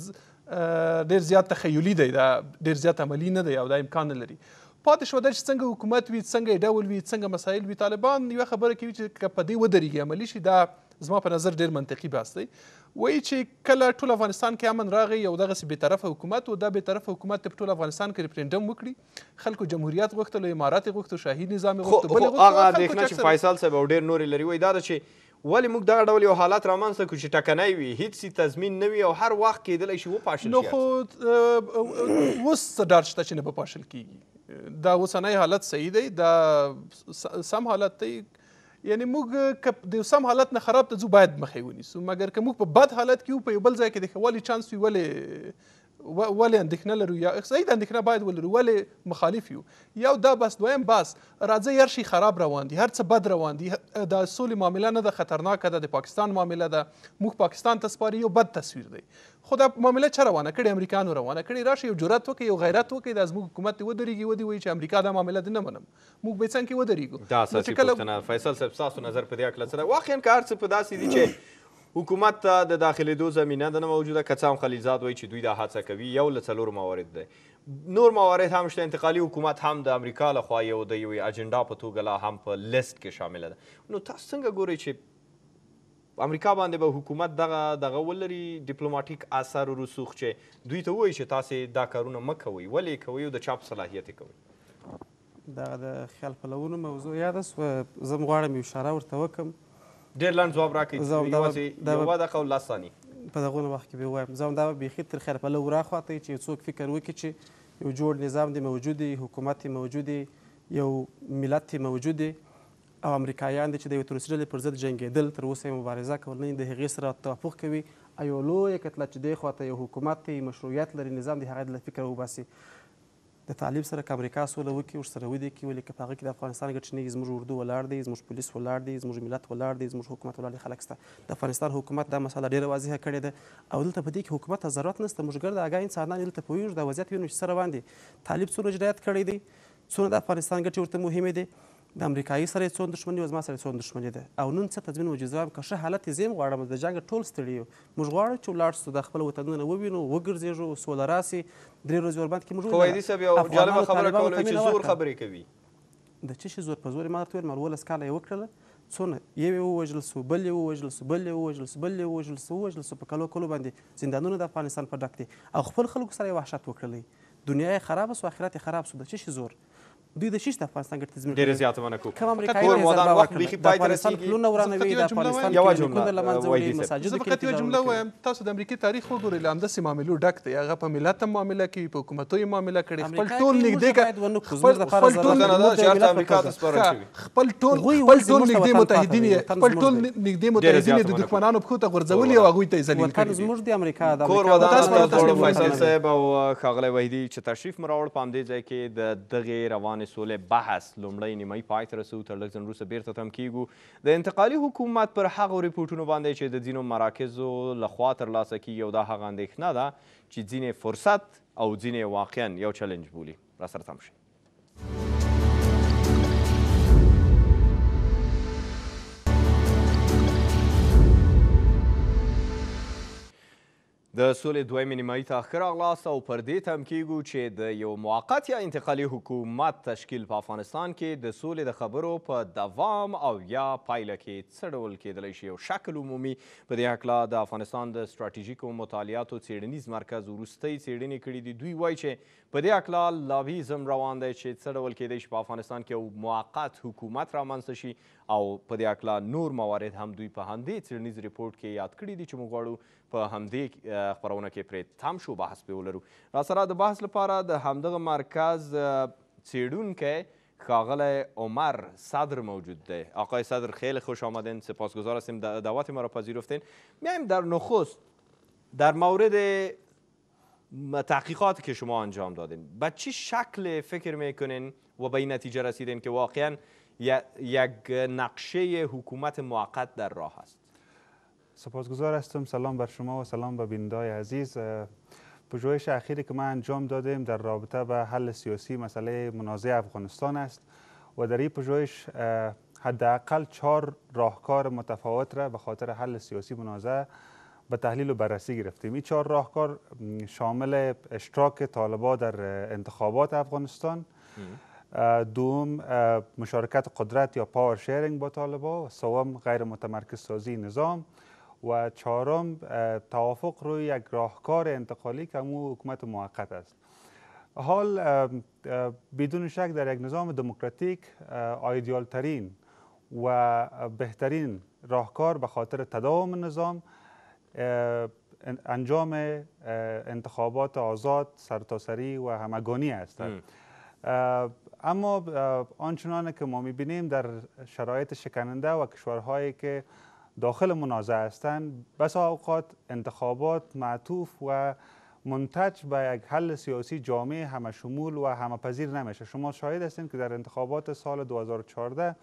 ډېر زیات تخیلي دی، دا ډېر زیات عملي نه دی او دا امکان نه لري. پاتې شوه دا چې څنګه حکومت وي، څنګه ډول وي، څنګه مسایل وي. طالبان یوه خبره کوي چې که په دې ودرېږي عملي شي، دا زما په نظر ډېر منطقي بحث دی. وایي چې کله ټول افغانستان کې امن راغی، یو دغسې بېطرفه حکومت و، دا بېطرفه حکومت په ټول افغانستان کې ریفرنډم وکړي، خلکو جمهوریت غوښتلو، امارات یې غوښتو، شاهي نظام یې غوښتو، بل یې غوښتو. هغه اندېښنه چې فیصل صاحب او ډېر نورې لري، وایي دا ده چې ولې موږ دغه ډول یو حالت رامنځته کړو چې ټکنی وي، هېڅ سي تضمین نه وي او هر وخت کېدلی شي وپاشل شي. نو خو اوس څه ډار شته چې نه به پاشل کېږي؟ دا اوسنی حالت صحیح دی، دا سم حالت دی. یعنې موږ که د سم حالت نه خراب ته ځو باید مخې ونیسو، مګر که موږ په بد حالت کې یو، په یو بل ځای کې د ښه والي چانس وي، ولې اندېښنه لرو؟ یا صحیح د اندېښنه باید ولرو، ولې مخالف یو؟ یو دا بس. دویم بس، راځئ هر شي خراب روان دي، هر څه بد روان دي، د سولې معامله نه ده، خطرناکه ده، د پاکستان معامله ده، موږ پاکستان ته سپاري، یو بد تصویر دی. خو دا معامله چا روانه کړې؟ امریکایانو روانه کړې. راشئ یو جرأت وکړئ، یو غیرت وکړئ، دا زموږ حکومت دې ودرېږي، ودې وایي چې امریکا دا معامله دې نه منم، موږ به یې څنګ کې ودرېږو. دا اساسي پوښتنه. فیصل صاحب ستاسو نظر په دې هکله څه ده؟ واقعا که هر څه په داسې دي چې حکومت ته د داخلېدو زمینه ده نه موجوده، که څه هم خلیلزاد وایي چې دوی دا هڅه کوي، یو له څلورو موارد دی. نور موارد هم شته، انتقالي حکومت هم د امریکا لخوا یو د یوې اجنډا په توګه لا هم په لیست کې شامله ده. نو تاسو څنګه ګورئ چې امریکا باندې به حکومت دغه ولري ډیپلوماټیک اثر و رسوخ چې دوی ته ووایي چې تاسې دا کارونه مه کوئ، ولې یې کوئ او د چا په صلاحیت یې کوئ؟ دغه د خیال پلوونو موضوع یاده سوه، زه هم غواړم یو اشاره ورته وکړم. ډېر لنډ ځواب راکړئ، یوازې یوه دقیقه او 10 ثانیې. په دغونه وخت کې به ووایم، زه هم دا بیخي تر خیال پلو راخواته چې یو څوک فکر وکړي چې یو جوړ نظام دی موجود دی، حکومت موجود دی، یو ملت موجود دی، او امریکایان دي چې د یو تروریستي ډلې پر ضد جنګېدل، تر اوسه یې مبارزه کول، د هغې سره توافق کوي، او یو لویه کتله چې دې خواته یو حکومت دی، مشروعیت لري، نظام دی، هغه له فکره وباسي. د طالب سره که امریکا سوله وکړي، ورسره ودې کړي، ولې که په هغه کې د افغانستان ګټې نه وي، زموږ اردو ولاړ دی، زموږ پولیس ولاړ دی، زموږ ملت ولاړ دی، زموږ حکومت ولاړ دی، خلک شته. د افغانستان حکومت دا مسله ډېره واضحه کړې ده، او دلته په دې کې حکومت ته ضرورت نشته. موږ ګرد اګاه انسانان دلته پوهېږو، دا وضعیت وینو چې څه روان دي. طالب څومره جنایت کړی دی، څومره د افغانستان ګټې ورته مهمې دي، د امریکایي سره یې څونه دښمني وه، زما سره یې څونه دښمني ده، او نن څه تضمین موجود که ښه حالت یې زه یم غواړم، د جنګ ټول ستړي یو، موږ غواړو چې ولاړ سو، د خپل وطنونه ووینو، وګرځېږو، سوله راسي، 3 ورځې ورباند کې موږ قویدي صاحب یو جالبه خبره کوله چې زور خبرې کوي. د څه شي زور؟ په زور یې ما درته ویل، ما 12 کاله یې وکړله، څونه یو یې ووژل سو، بل یې ووژل سو، بل یې ووژل سو، بل یې ووژل سو، په کلو کلو باندې زندانونه د افغانستان په ډک دي، او خپل خلکو سره یې وحشت وکړلی، دنیا یې خرابه سو، آخرت یې خراب سو. د څه شي زور؟ دوی د شیش د افغانستان ګټې تضمین ډېره زیاته مننه کوم. کوم امریکایي ضربه وکړه، د افغانستان پلونه ورانوي، د افغانستان کلینیکونه له منځه وړي، مساجدو کې فقط یوه جمله وایم، تاسو د امریکې تاریخ وګورئ، له همداسې معاملو ډک دی. هغه په ملت هم معامله کوي، په حکومتو یې معامله کړې، خپل ټول نږدې متحدین د دښمنانو پښو ته غورځولي او هغوی ته یې ذلیل کړي. زموږ د امریکا کور ودان فیصل صاحب او ښاغلی وحیدي چې تشریف مو راوړ، په همدې ځای کې د دغې روانې سولې بحث لومړی نیمایي پای ته رسوو، تر لږ ځنډ وروسته بیرته تم کیږو. د انتقالي حکومت پر هغو ریپورټونو باندې چې د ځینو مراکزو لخوا ترلاسه کیږي، او دا هغه اندېښنه ده چې ځینې فرصت او ځینې واقعا یو چلنج بولي. راسره تم شئ. د سولې دویمې نیمایي ته ښه راغلاست، او پر دې تم کیږو چې د یو موقت یا انتقالي حکومت تشکیل په افغانستان کې د سولې د خبرو په دوام او یا پایله کې څه ډول کیدلی شي. یو شکل عمومي په دې هکله د افغانستان د ستراتیژیکو مطالعاتو څیړنیز مرکز وروستۍ څیړنې کړي دي. دوی وایي چې په دې هکله لابیزم روان دی چې څه ډول کیدی شي په افغانستان کې یو موقت حکومت رامنځته شي، او په دې هکله نور موارد هم دوی په همدې څیړنیز ریپورټ کې یاد کړي دي چې موږ غواړو په همدې خپرونه کې پرې تم شو، بحث پرې ولرو. راسره د بحث لپاره د همدغه مرکز څیړونکی ښاغلی عمر صدر موجود دی. آقای صدر خیلی خوش آمدین، سپاسگزار هستیم دعوت ما را پذیرفتین. میایم در نخست در مورد تحقیقاتی که شما انجام دادین، به چه شکل فکر میکنین و به این نتیجه رسیدین که واقعا یک نقشه حکومت موقت در راه است؟ سپاسگزار هستم. سلام بر شما و سلام به بیننده‌های عزیز. پژوهش اخیری که ما انجام دادیم در رابطه به حل سیاسی مسئله منازع افغانستان است و در این پژوهش حداقل 4 راهکار متفاوت را به خاطر حل سیاسی منازع به تحلیل و بررسی گرفتیم. این 4 راهکار شامل اشتراک طالبان در انتخابات افغانستان، دوم مشارکت قدرت یا پاور شیرینگ با طالبان، سوم غیر متمرکز سازی نظام و چهارم توافق روی یک راهکار انتقالی که همون حکومت موقت است. حال بدون شک در یک نظام دموکراتیک آیدیال ترین و بهترین راهکار به خاطر تداوم نظام انجام انتخابات آزاد، سرتاسری و همگانی است. اما آنچنان که ما میبینیم در شرایط شکننده و کشورهایی که داخل منازعه هستند، بسا اوقات انتخابات معطوف و منتج به یک حل سیاسی جامع همه شمول و همه پذیر نمیشه. شما شاهد هستید که در انتخابات سال 2014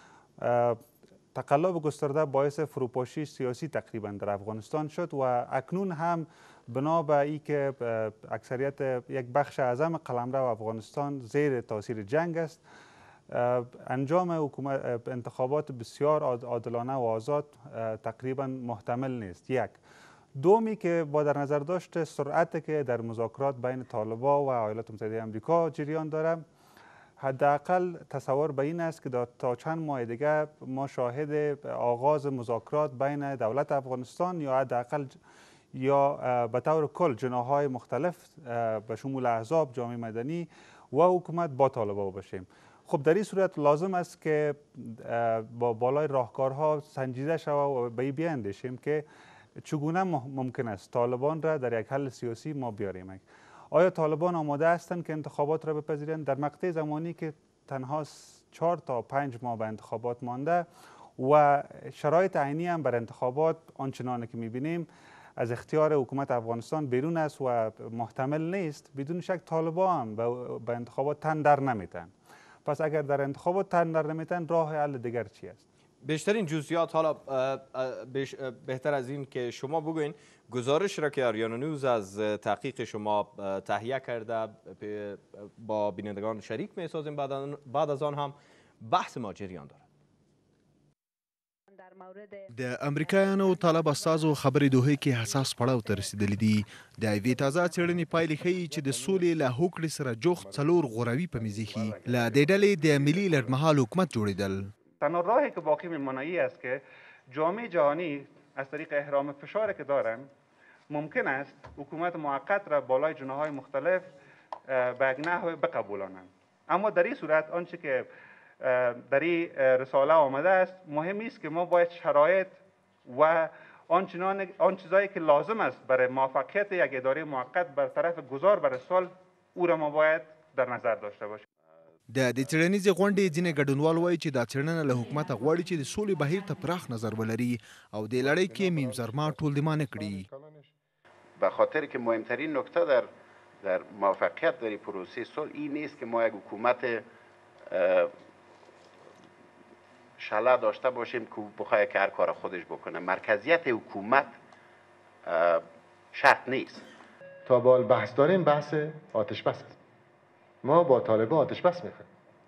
تقلب گسترده باعث فروپاشی سیاسی تقریبا در افغانستان شد و اکنون هم بنا به ای که اکثریت یک بخش اعظم قلمرو افغانستان زیر تاثیر جنگ است، انجام انتخابات بسیار عادلانه و آزاد تقریبا محتمل نیست. یک دومی که با در نظر داشت سرعت که در مذاکرات بین طالبان و ایالات متحده آمریکا جریان داره، حداقل تصور به این است که تا چند ماه دیگه ما شاهد آغاز مذاکرات بین دولت افغانستان یا حداقل یا به طور کل جناح‌های مختلف به شمول احزاب، جامعه مدنی و حکومت با طالبان باشیم. خب در این صورت لازم است که با بالای راهکارها سنجیده شود و به این بیاندیشیم که چگونه ممکن است طالبان را در یک حل سیاسی ما بیاریم. آیا طالبان آماده هستند که انتخابات را بپذیرند در مقطع زمانی که تنها 4 تا 5 ماه به انتخابات مانده و شرایط عینی هم بر انتخابات آنچنان که می‌بینیم از اختیار حکومت افغانستان بیرون است و محتمل نیست؟ بدون شک طالبان هم به انتخابات تن در نمیتن. پس اگر در انتخابات تن در نمیتن، راه حل دیگر چی است؟ بیشترین جزئیات حالا بهتر از این که شما بگوین گزارش را که آریانا نیوز از تحقیق شما تهیه کرده با بینندگان شریک می‌سازیم، بعد از آن هم بحث ما جریان دارد. د امریکایانو طالب استازو خبرې دوحې کې حساس پړاو ته رسیدلې دي. د یوې تازه څېړنې پایلې ښیي چې د سولې له هوکړې سره جوخت 4 غوروي په میز ایښي. له دې ډلې د ملي لړمحال حکومت جوړېدل. تنها راهی که باقی میمانه است که جامعه جهانی از طریق احرام فشاری که دارن ممکن است حکومت موقت را بالای جناح‌های مختلف به یک نحو بقبولانند. اما در این صورت آنچه که در این رساله آمده است مهم است که ما باید شرایط و آن چیزایی که لازم است برای موفقیت یک اداره موقت بر طرف گذار بر سال او را ما باید در نظر داشته باشیم. د دې څېړنیزې غونډې ځینې ګډونوال وایي چې دا څېړنه له حکومته غواړي چې د سولې بهیر ته پراخ نظر ولري او د لړۍ کې میمزرما ټول دیمانه کړي. به خاطر که مهمترین نکته در موفقیت در پروسه صلح این نیست که ما یک حکومت شلا داشته باشیم که بخواد که هر کار خودش بکنه. مرکزیت حکومت شرط نیست. تا بال بحث داریم بحث آتش بس است. ما با طالبان آتش بس میخوایم.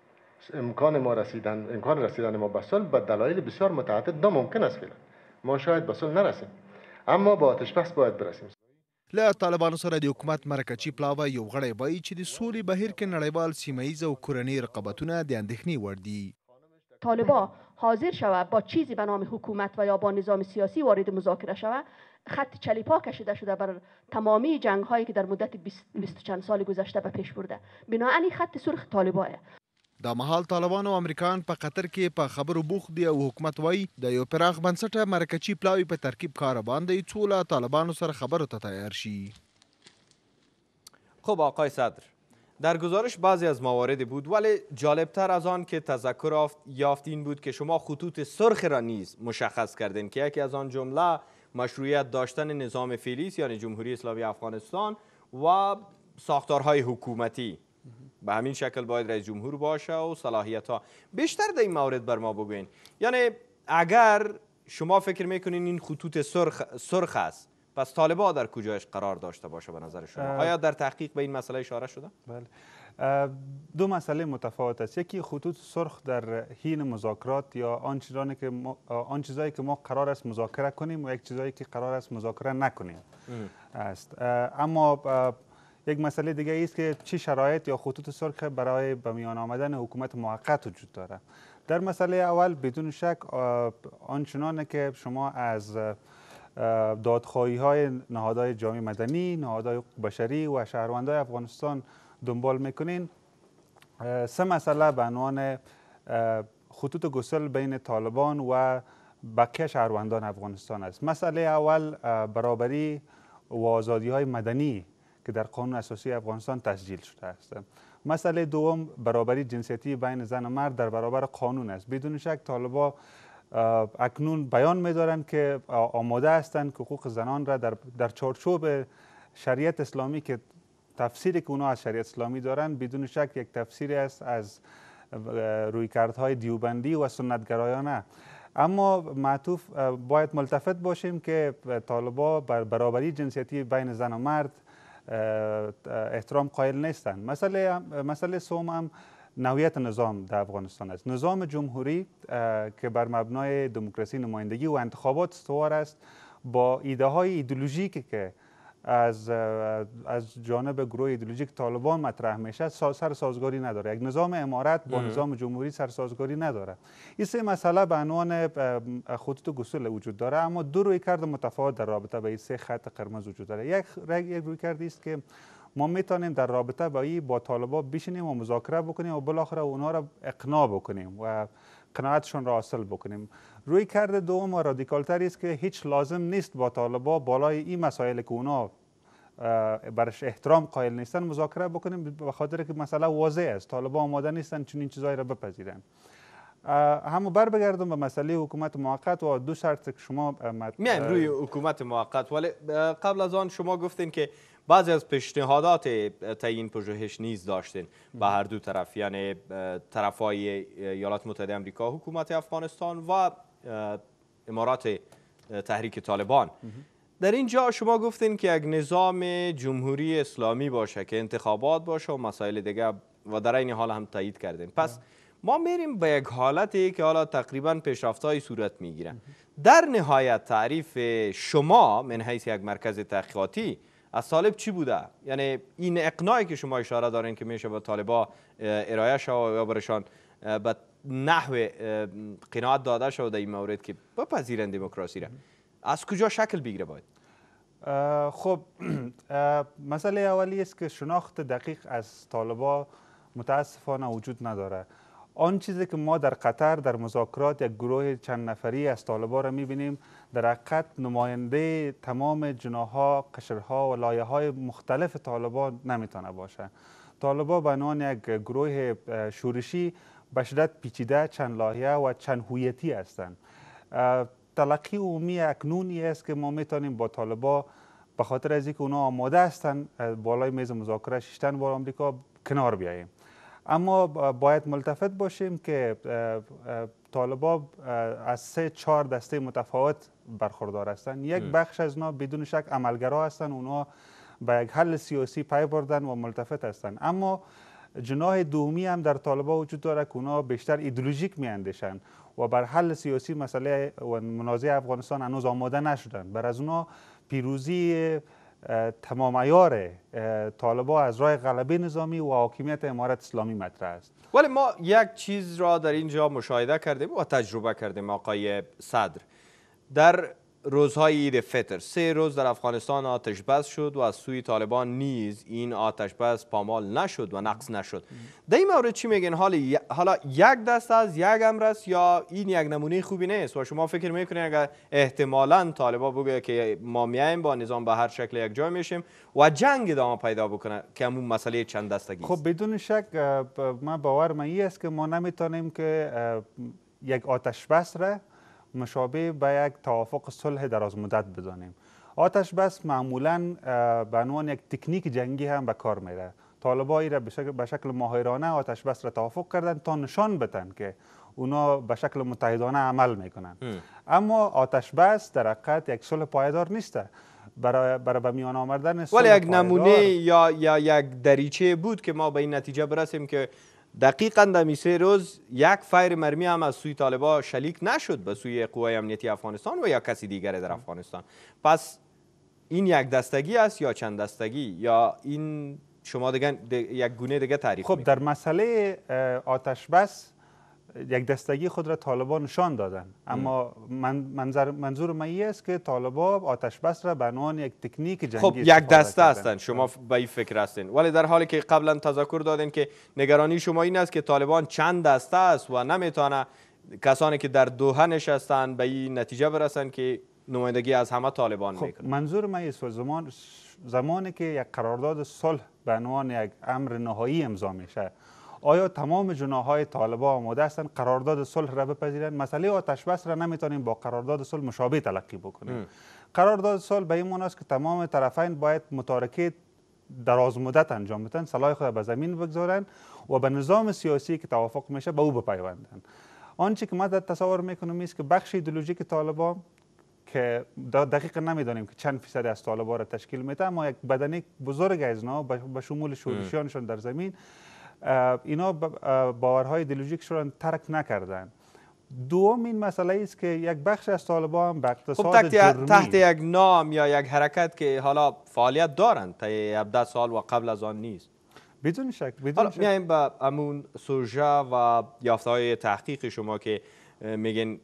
امکان رسیدن ما به صلح به دلایل بسیار متعدد ناممکن است فعلا. ما شاید به صلح نرسیم، اما با آتش بس باید برسیم. له طالبانو سره د حکومت مرکچی پلاوی یو غړی وایي چې د سولې بهیر کې نړیوال سیمه‌ایز او کورنۍ رقابتونه د اندېښنې وړ دي. طالبان حاضر شود با چیزی به نام حکومت و یا با نظام سیاسی وارد مذاکره شود، خط چلیپا کشیده شده بر تمامی جنگ هایی که در مدت 20 چند سال گذشته به پیش برده. بنابراین خط سرخ طالبانه. دا مهال طالبان او امریکایان په قطر کې په خبرو بوخت دي او حکومت وایي د یو پراخ بنسټه مرکچی پلاوی په ترکیب کار باندې څو له طالبانو سره خبرو ته تیار شي. خب آقای صدر، در گزارش بعضی از مواردی بود، ولی جالبتر از آن که تذکر یافتین بود که شما خطوط سرخ را نیز مشخص کردین که یکی از آن جمله مشروعیت داشتن نظام فعلی یعنی جمهوری اسلامی افغانستان و ساختارهای حکومتی. به همین شکل باید رئیس جمهور باشه و صلاحیت ها. بیشتر در این مورد بر ما بگوین. یعنی اگر شما فکر میکنین این خطوط سرخ است، پس طالبان در کجایش قرار داشته باشه به نظر شما؟ آیا در تحقیق به این مسئله اشاره شده؟ بله. دو مسئله متفاوت است. یکی خطوط سرخ در حین مذاکرات یا آن چیزایی که ما قرار است مذاکره کنیم و یک چیزایی که قرار است مذاکره نکنیم است. اما یک مسئله دیگه است که چه شرایط یا خطوط سرخ برای به میان آمدن حکومت موقت وجود داره. در مسئله اول بدون شک آنچنانه که شما از دادخواهی های نهادهای جامعه مدنی، نهادهای بشری و شهروندان افغانستان دنبال میکنین، سه مسئله به عنوان خطوط گسل بین طالبان و بقیه شهروندان افغانستان است. مسئله اول برابری و آزادی های مدنی که در قانون اساسی افغانستان تسجیل شده است. مسئله دوم برابری جنسیتی بین زن و مرد در برابر قانون است. بدون شک طالبان اکنون بیان می‌دارند که آماده هستند که حقوق زنان را در چارچوب شریعت اسلامی که تفسیری که اونا از شریعت اسلامی دارند بدون شک یک تفسیری است از رویکردهای دیوبندی و سنتگرایانه. اما معطوف باید ملتفت باشیم که طالبان بر برابری جنسیتی بین زن و مرد احترام قائل نیستند. مسئله سوم هم نوعیت نظام در افغانستان است. نظام جمهوری که بر مبنای دموکراسی، نمایندگی و انتخابات استوار است، با ایده های ایدئولوژیکی که از جانب گروه ایدئولوژیک طالبان مطرح میشه سر سازگاری نداره. یک نظام امارت با نظام جمهوری سر سازگاری نداره. این سه مسئله به عنوان خطوط گسل وجود داره، اما دو رویکرد متفاوت در رابطه با این سه خط قرمز وجود داره. یک رویکردی است که ما میتونیم در رابطه با طالبان بشینیم و مذاکره بکنیم و بالاخره اونها را اقناع بکنیم و قناعتشون را حاصل بکنیم. رویکرد دوم و رادیکالتری است که هیچ لازم نیست با طالبان بالای این مسائل که اونا برش احترام قائل نیستن مذاکره بکنیم، به خاطر که مسئله واضح است. طالبان آماده نیستن چنین چیزایی را بپذیرن. همو بگردم به مسئله حکومت موقت و دو شرط که شما میایم روی حکومت موقت، ولی قبل از آن شما گفتین که بعضی از پیشنهادات تعیین پژوهش نیز داشتین به هر دو طرف، یعنی طرفای ایالات متحده آمریکا، حکومت افغانستان و امارات تحریک طالبان. در اینجا شما گفتین که یک نظام جمهوری اسلامی باشه که انتخابات باشه و مسائل دیگه و در این حال هم تایید کردین. پس ما میریم به یک حالتی که حالا تقریبا پیشرفت‌های صورت میگیرن. در نهایت تعریف شما من حیث یک مرکز تحقیقاتی از طالب چی بوده؟ یعنی این اقناعی که شما اشاره دارین که میشه به طالبا ارائه شود یا برشان به نحو قناعت داده شود در این مورد که بپذیرن دموکراسی را، از کجا شکل بگیره باید؟ خب مسئله اولی است که شناخت دقیق از طالبا متاسفانه وجود نداره. آن چیزی که ما در قطر در مذاکرات یک گروه چند نفری از طالبان را میبینیم در حقیقت نماینده تمام جناح‌ها، قشرها و لایه‌های مختلف طالبان نمیتونه باشه. طالبان به عنوان یک گروه شورشی به شدت پیچیده، چند لایه و چند هویتی هستند. تلقی عمومی اکنونی است که ما میتونیم با طالبان به خاطر از اینکه اونا آماده هستند بالای میز مذاکره شیشتن با آمریکا کنار بیاییم. اما باید ملتفت باشیم که طالبان از 3-4 دسته متفاوت برخوردار هستند. یک بخش از اونا بدون شک عملگرا هستند، اونا به یک حل سیاسی پی بردن و ملتفت هستند. اما جناح دومی هم در طالبان وجود داره که اونا بیشتر ایدئولوژیک میاندیشند و بر حل سیاسی مسئله و منازع افغانستان هنوز آماده نشدند. بر از اونا پیروزی تمام عیار طالبان از راه غلبه نظامی و حاکمیت امارت اسلامی مطرح است. ولی ما یک چیز را در اینجا مشاهده کردیم و تجربه کردیم آقای صدر. در روزهای عید فطر 3 روز در افغانستان آتش بس شد و از سوی طالبان نیز این آتش بس پامال نشد و نقض نشد. در این مورد چی میگن؟ حالا یک دست از یک امر است یا این یک نمونه خوبی نیست و شما فکر میکنین اگر احتمالاً طالبان بگه که ما میایم با نظام به هر شکل یک جای میشیم و جنگ ادامه پیدا بکنه که همون مسئله چند دستگی است؟ خب بدون شک من باورم این است که ما نمیتونیم که یک آتش بس را مشابه به یک توافق صلح دراز مدت بدانیم. آتش بس معمولاً به عنوان یک تکنیک جنگی هم به کار میره. طالبان را به شکل ماهرانه آتش بس را توافق کردن تا نشان بدن که اونا به شکل متحدانه عمل میکنن. اما آتش بس در حقیقت یک صلح پایدار نیست. برای به میان آمدن ولی یک نمونه یا یک دریچه بود که ما به این نتیجه برسیم که دقیقاً در 3 روز یک فایر مرمی هم از سوی طالبان شلیک نشد به سوی قوای امنیتی افغانستان و یا کسی دیگری در افغانستان. پس این یک دستگی است یا چند دستگی، یا این شما یک گونه دیگه تعریف خب در مسئله آتش بس یک دستگی خود را طالبان نشان دادن، اما منظور من است که طالبان آتش بس را به عنوان یک تکنیک جنگی خب یک دسته هستند، شما به این فکر هستین، ولی در حالی که قبلا تذکر دادین که نگرانی شما این است که طالبان چند دسته است و نمیتونه کسانی که در دوحه نشستن به این نتیجه برسن که نمایندگی از همه طالبان میکنن. منظور من است زمانی که یک قرارداد صلح به عنوان یک امر نهایی امضا میشه، آیا تمام جناحهای طالبان آماده هستند قرارداد صلح را بپذیرند؟ مسئله آتش بس را نمیتونیم با قرارداد صلح مشابه تلقی بکنیم. قرارداد صلح به این معنی است که تمام طرفین باید متارکه دراز مدت انجام بدن، سلاح خود به زمین بگذارند و به نظام سیاسی که توافق میشه به او بپیوندند. آنچه که ما تصور میکنم است که بخش ایدئولوژیک طالبان که دقیق نمیدانیم که چند فیصد از طالبان را تشکیل میده، اما یک بدنه بزرگ از اینا به شمول شورشیانشون در زمین، اینا باورهای ایدئولوژیکشون را ترک نکردن. دومین مسئله است که یک بخش از طالبان به اقتصاد جرمی تحت یک نام یا یک حرکت که حالا فعالیت دارند تا 17 سال و قبل از آن نیست. بدون شک. حالا میایم به امون سوژه و یافته‌های تحقیق شما که میگن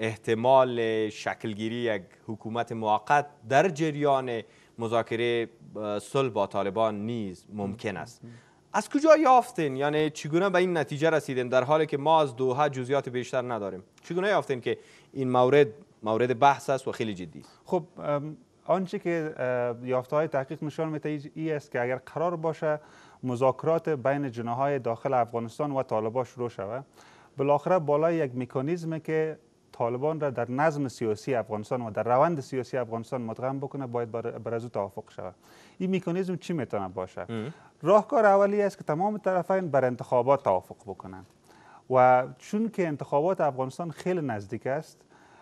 احتمال شکلگیری یک حکومت موقت در جریان مذاکره صلح با طالبان نیز ممکن است. از کجا یافتین؟ یعنی چگونه به این نتیجه رسیدین در حالی که ما از دوحه جزئیات بیشتر نداریم؟ چگونه یافتین که این مورد بحث است و خیلی جدی است؟ خب آنچه که یافته‌های تحقیق نشان میده این است که اگر قرار باشه مذاکرات بین جناحهای داخل افغانستان و طالبان شروع شود، بالاخره بالای یک مکانیزم که طالبان را در نظم سیاسی افغانستان و در روند سیاسی افغانستان مدغم بکنه باید بر از او توافق شود. این مکانیزم چی میتونه باشه؟ راهکار اولی است که تمام طرفین بر انتخابات توافق بکنن و چون که انتخابات افغانستان خیلی نزدیک است،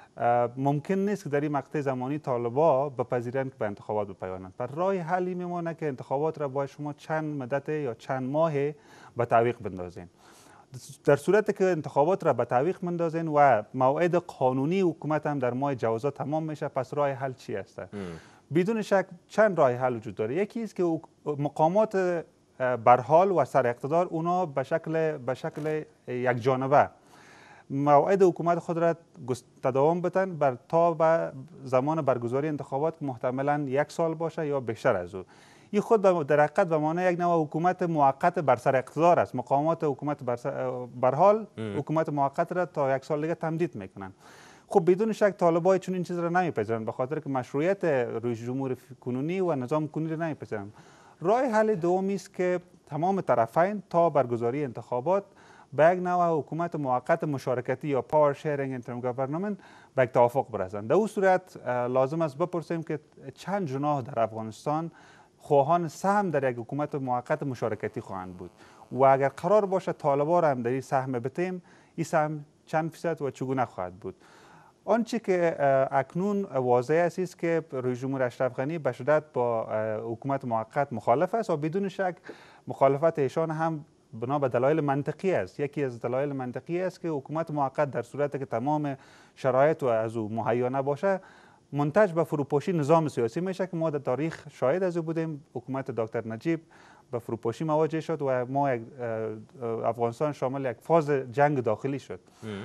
ممکن نیست که در این مقطع زمانی طالبان بپذیرند که به انتخابات بپیوندند. پر راه حلی میمونه که انتخابات را باید شما چند مدت یا چند ماه به تعویق بندازین. در صورتی که انتخابات را به تعویق بندازین و موعد قانونی حکومت هم در ماه جوزا تمام میشه، پس راه حل چی است؟ بدون شک چند راه حل وجود داره. یکی است که مقامات برحال و سر اقتدار اونا به شکل یک جانبه موعد حکومت خود را تداوم بدن تا به زمان برگزاری انتخابات که محتملا 1 سال باشه یا بیشتر از او. این خود در حقیقت به معنی یک نوع حکومت موقت بر سر اقتدار است. مقامات حکومت برحال حکومت موقت را تا 1 سال دیگه تمدید میکنن. خب بدون شک طالبان چون این چیز را نمیپذیرند، به خاطر که مشروعیت رئیس جمهور کنونی و نظام کنونی را نمیپذیرند. راه حل دومی است که تمام طرفین تا برگزاری انتخابات به یک نوع حکومت موقت مشارکتی یا پاور شیرینگ انترم گورنمنت به یک توافق برسند. در اون صورت لازم است بپرسیم که چند جناح در افغانستان خواهان سهم در یک حکومت موقت مشارکتی خواهند بود و اگر قرار باشه طالبان را هم در این سهم بتیم، این سهم چند فیصد و چگونه خواهد بود؟ آنچه که اکنون واضح است که رئیس جمهور اشرف غنی به شدت با حکومت موقت مخالف است و بدون شک مخالفت ایشان هم بنا به دلایل منطقی است. یکی از دلایل منطقی است که حکومت موقت در صورتی که تمام شرایط و از او مهیا نباشه منتج به فروپاشی نظام سیاسی میشه که ما در تاریخ شاهد از او بودیم. حکومت دکتر نجیب به فروپاشی مواجه شد و ما افغانستان شامل یک فاز جنگ داخلی شد.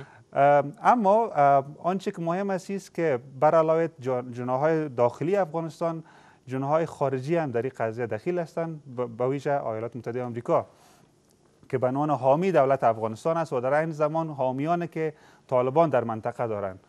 اما آنچه که مهم است که بر علاوه جناحهای داخلی افغانستان، جناحهای خارجی هم در این قضیه دخیل هستند، به ویژه ایالات متحده آمریکا که به عنوان حامی دولت افغانستان است و در این زمان حامیانی که طالبان در منطقه دارند.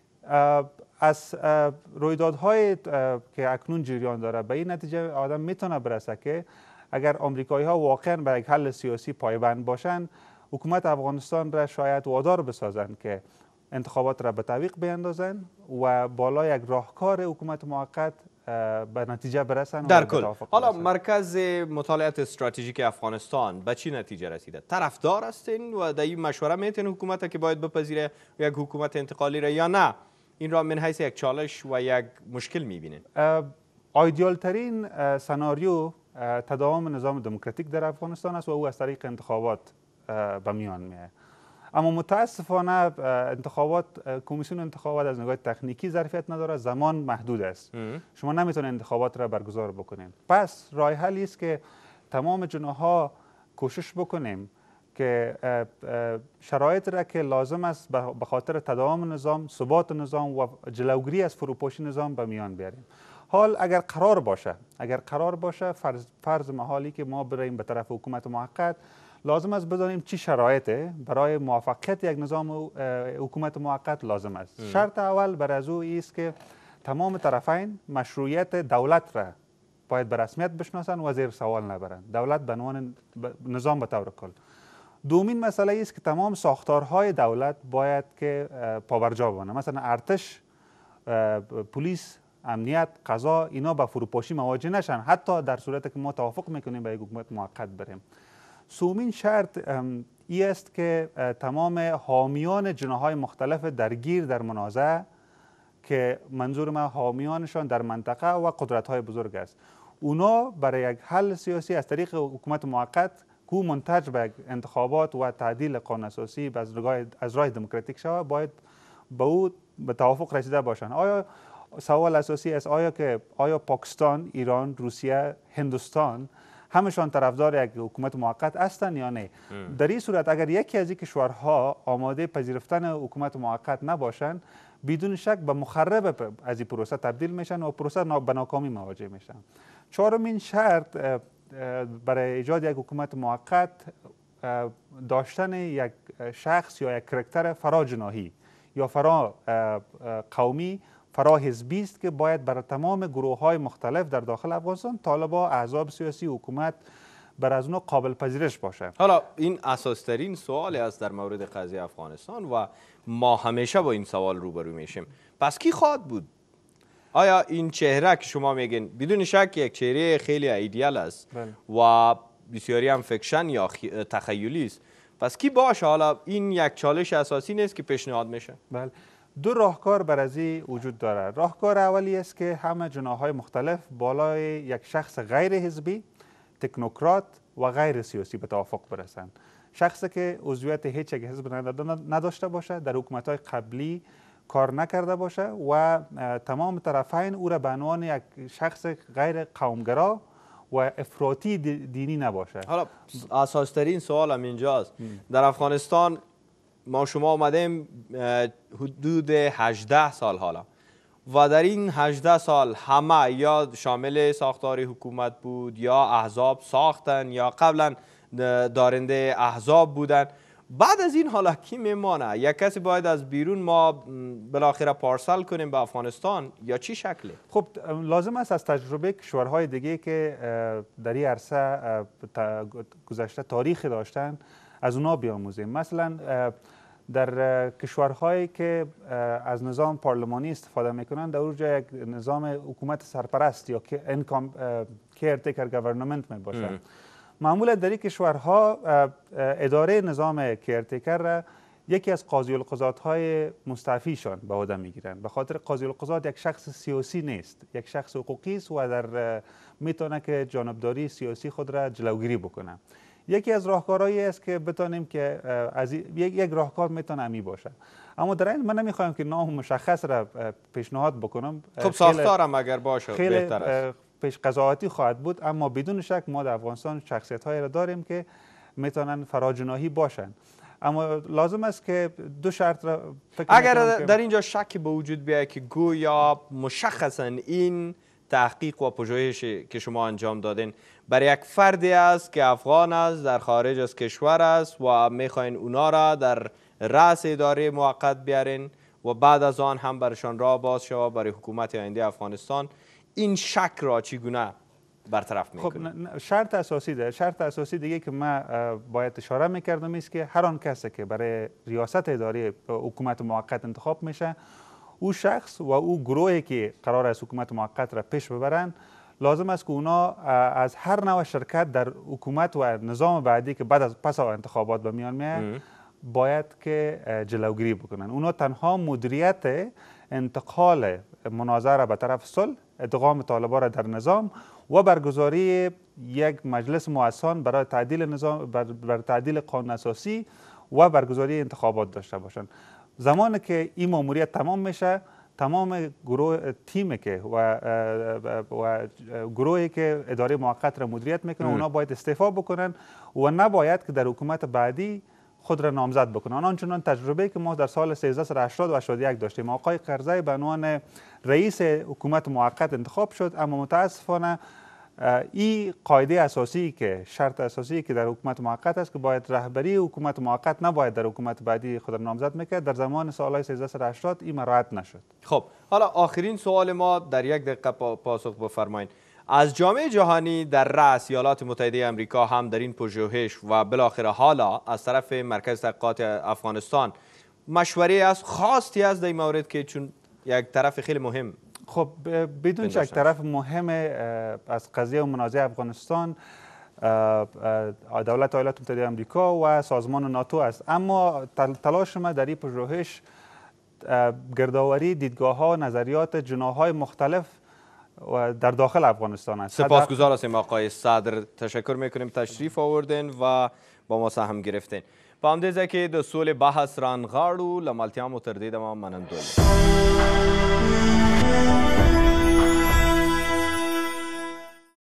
از رویدادهای که اکنون جریان داره به این نتیجه آدم میتونه برسه که اگر آمریکایی ها واقعا به یک حل سیاسی پایبند باشند، حکومت افغانستان را شاید وادار بسازند که انتخابات را به تعویق بیندازند و بالا یک راهکار حکومت موقت به نتیجه برسند. در کل حالا مرکز مطالعات استراتژیک افغانستان به چی نتیجه رسیده؟ طرفدار هستین و در این مشوره میتین حکومت که باید بپذیره یک حکومت انتقالی را یا نه این را من حیث یک چالش و یک مشکل میبینین؟ آیدیال ترین سناریو تداوم نظام دموکراتیک در افغانستان است و او از طریق انتخابات به میان میاد. اما متاسفانه انتخابات، کمیسیون انتخابات از نگاه تکنیکی ظرفیت نداره، زمان محدود است. شما نمیتونید انتخابات را برگزار بکنید. پس راه حلی است که تمام جناح‌ها کوشش بکنیم که شرایط را که لازم است به خاطر تداوم نظام، ثبات نظام و جلوگیری از فروپاشی نظام به میان بیاریم. حال اگر قرار باشه فرض محالی که ما بریم به طرف حکومت موقت، لازم است بدانیم چی شرایطه برای موفقیت یک نظام حکومت موقت لازم است. شرط اول بر از او است که تمام طرفین مشروعیت دولت را باید به رسمیت بشناسن و زیر سوال نبرند. دولت به عنوان نظام به طور کل. دومین مسئله است که تمام ساختارهای دولت باید که پابرجا بمانه. مثلا ارتش، پلیس، امنیت، قضا، اینا به فروپاشی مواجه نشن، حتی در صورتی که ما توافق میکنیم به یک حکومت موقت بریم. سومین شرط ای است که تمام حامیان جناح‌های مختلف درگیر در منازعه، که منظور ما حامیانشان در منطقه و قدرت‌های بزرگ است، اونا برای یک حل سیاسی از طریق حکومت موقت کو منتج به انتخابات و تعدیل قانون اساسی از راه دموکراتیک شود، باید به توافق رسیده باشند. آیا سوال اساسی است آیا پاکستان، ایران، روسیه، هندوستان همشان طرفدار یک حکومت موقت هستند یا نه؟ در این صورت اگر یکی از این کشورها آماده پذیرفتن حکومت موقت نباشند، بدون شک به مخرب از این پروسه تبدیل میشن و پروسه به ناکامی مواجه میشن. چهارمین شرط برای ایجاد یک حکومت موقت داشتن یک شخص یا یک کرکتر فراجناحی یا فرا قومی، فرا حزبی است که باید برای تمام گروه‌های مختلف در داخل افغانستان، طالبان، احزاب سیاسی، حکومت، بر از اونها قابل پذیرش باشه. حالا این اساس‌ترین سوالی است در مورد قضیه افغانستان و ما همیشه با این سوال روبرو میشیم. پس کی خواهد بود؟ آیا این چهره که شما میگین بدون شک یک چهره خیلی ایدئال است و بسیاری هم فکشن یا تخیلی است، پس کی باشه؟ حالا این یک چالش اساسی نیست که پیشنهاد میشه؟ بله، دو راهکار بر از این وجود داره. راهکار اولی است که همه جناح‌های مختلف بالای یک شخص غیر حزبی، تکنوکرات و غیر سیاسی به توافق برسند. شخصی که عضویت هیچ یک حزب نداشته باشه، در حکومت‌های قبلی کار نکرده باشه و تمام طرفین او را به عنوان یک شخص غیر قومگرا و افراطی دینی نباشه. حالا اساس‌ترین سوال هم اینجاست. در افغانستان ما شما آمدیم حدود 18 سال حالا و در این 18 سال همه یا شامل ساختار حکومت بود یا احزاب ساختن یا قبلا دارنده احزاب بودن. بعد از این حالا کی میمانه؟ یک کسی باید از بیرون ما بالاخره پارسل کنیم به افغانستان یا چی شکله؟ خب لازم است از تجربه کشورهای دیگه که در این عرصه گذشته تاریخی داشتن از اونا بیاموزیم. مثلا در کشورهایی که از نظام پارلمانی استفاده میکنن، در اونجا یک نظام حکومت سرپرست یا کیرتیکر گورنمنت می باشه. معمولا در این کشورها اداره نظام کیرتیکر را یکی از قاضی القضات های مستعفیشان به عهده میگیرن. به خاطر قاضی القضات یک شخص سیاسی نیست، یک شخص حقوقی است و میتونه که جانبداری سیاسی خود را جلوگیری بکنه. یکی از راهکارهایی است که بتونیم که از یک راهکار میتونه امی باشه. اما در این من نمیخوایم که نام مشخص را پیشنهاد بکنم. خب ساختارم اگر باشه بهتر است. پیش قضاوتی خواهد بود، اما بدون شک ما در افغانستان شخصیت‌هایی را داریم که میتونن فراجناحی باشن. اما لازم است که دو شرط را اگر در اینجا شکی به وجود بیاید که گویا مشخصا این تحقیق و پژوهشی که شما انجام دادین برای یک فردی است که افغان است، در خارج از کشور است و میخواین اونا را در رأس اداره موقت بیارین و بعد از آن هم برشان راه باز شود برای حکومت آینده افغانستان، این شک را چگونه برطرف میکنه؟ خب شرط اساسی ده. شرط اساسی دیگه که من باید اشاره میکردم است که هر آن کسی که برای ریاست اداره حکومت موقت انتخاب میشه، او شخص و او گروهی که قرار است حکومت موقت را پیش ببرن، لازم است که اونا از هر نوع شرکت در حکومت و نظام بعدی که بعد از پس از انتخابات به میان میاد باید که جلوگیری بکنن. اونا تنها مدیریت انتقال مناظره به طرف صلح ادغام طالبان را در نظام و برگزاری یک مجلس مؤسسان برای تعدیل نظام، بر تعدیل قانون اساسی و برگزاری انتخابات داشته باشند. زمانی که این ماموریت تمام میشه، تمام گروه تیمی که و گروهی که اداره موقت را مدیریت میکنه اونا باید استعفا بکنن و نباید که در حکومت بعدی خود را نامزد بکنن. آنچنان تجربه که ما در سال 1380 و 81 داشتیم، آقای کرزی به عنوان رئیس حکومت موقت انتخاب شد، اما متاسفانه این قاعده اساسی که شرط اساسی که در حکومت موقت است که باید رهبری حکومت موقت نباید در حکومت بعدی خود را نامزد میکرد، در زمان سالهای 1380 این مراعات نشد. خب حالا آخرین سوال ما در یک دقیقه پاسخ بفرمایید. از جامعه جهانی در رأس ایالات متحده امریکا هم در این پژوهش و بالاخره حالا از طرف مرکز تحقیقات افغانستان مشوره است، خواستی است در این مورد که چون یک طرف خیلی مهم خب بدون شک طرف مهم از قضیه و منازعه افغانستان دولت ایالات متحده آمریکا و سازمان ناتو است، اما تلاش ما در این پژوهش گردآوری دیدگاه ها و نظریات جناح‌های مختلف و در داخل افغانستان است. سپاسگزار هستیم آقای صدر، تشکر میکنیم تشریف آوردین و با ما سهم گرفتین. په همدې ځای کې د سولې بحث رانغاړو له ملتیا مو تر دې دمه منندوی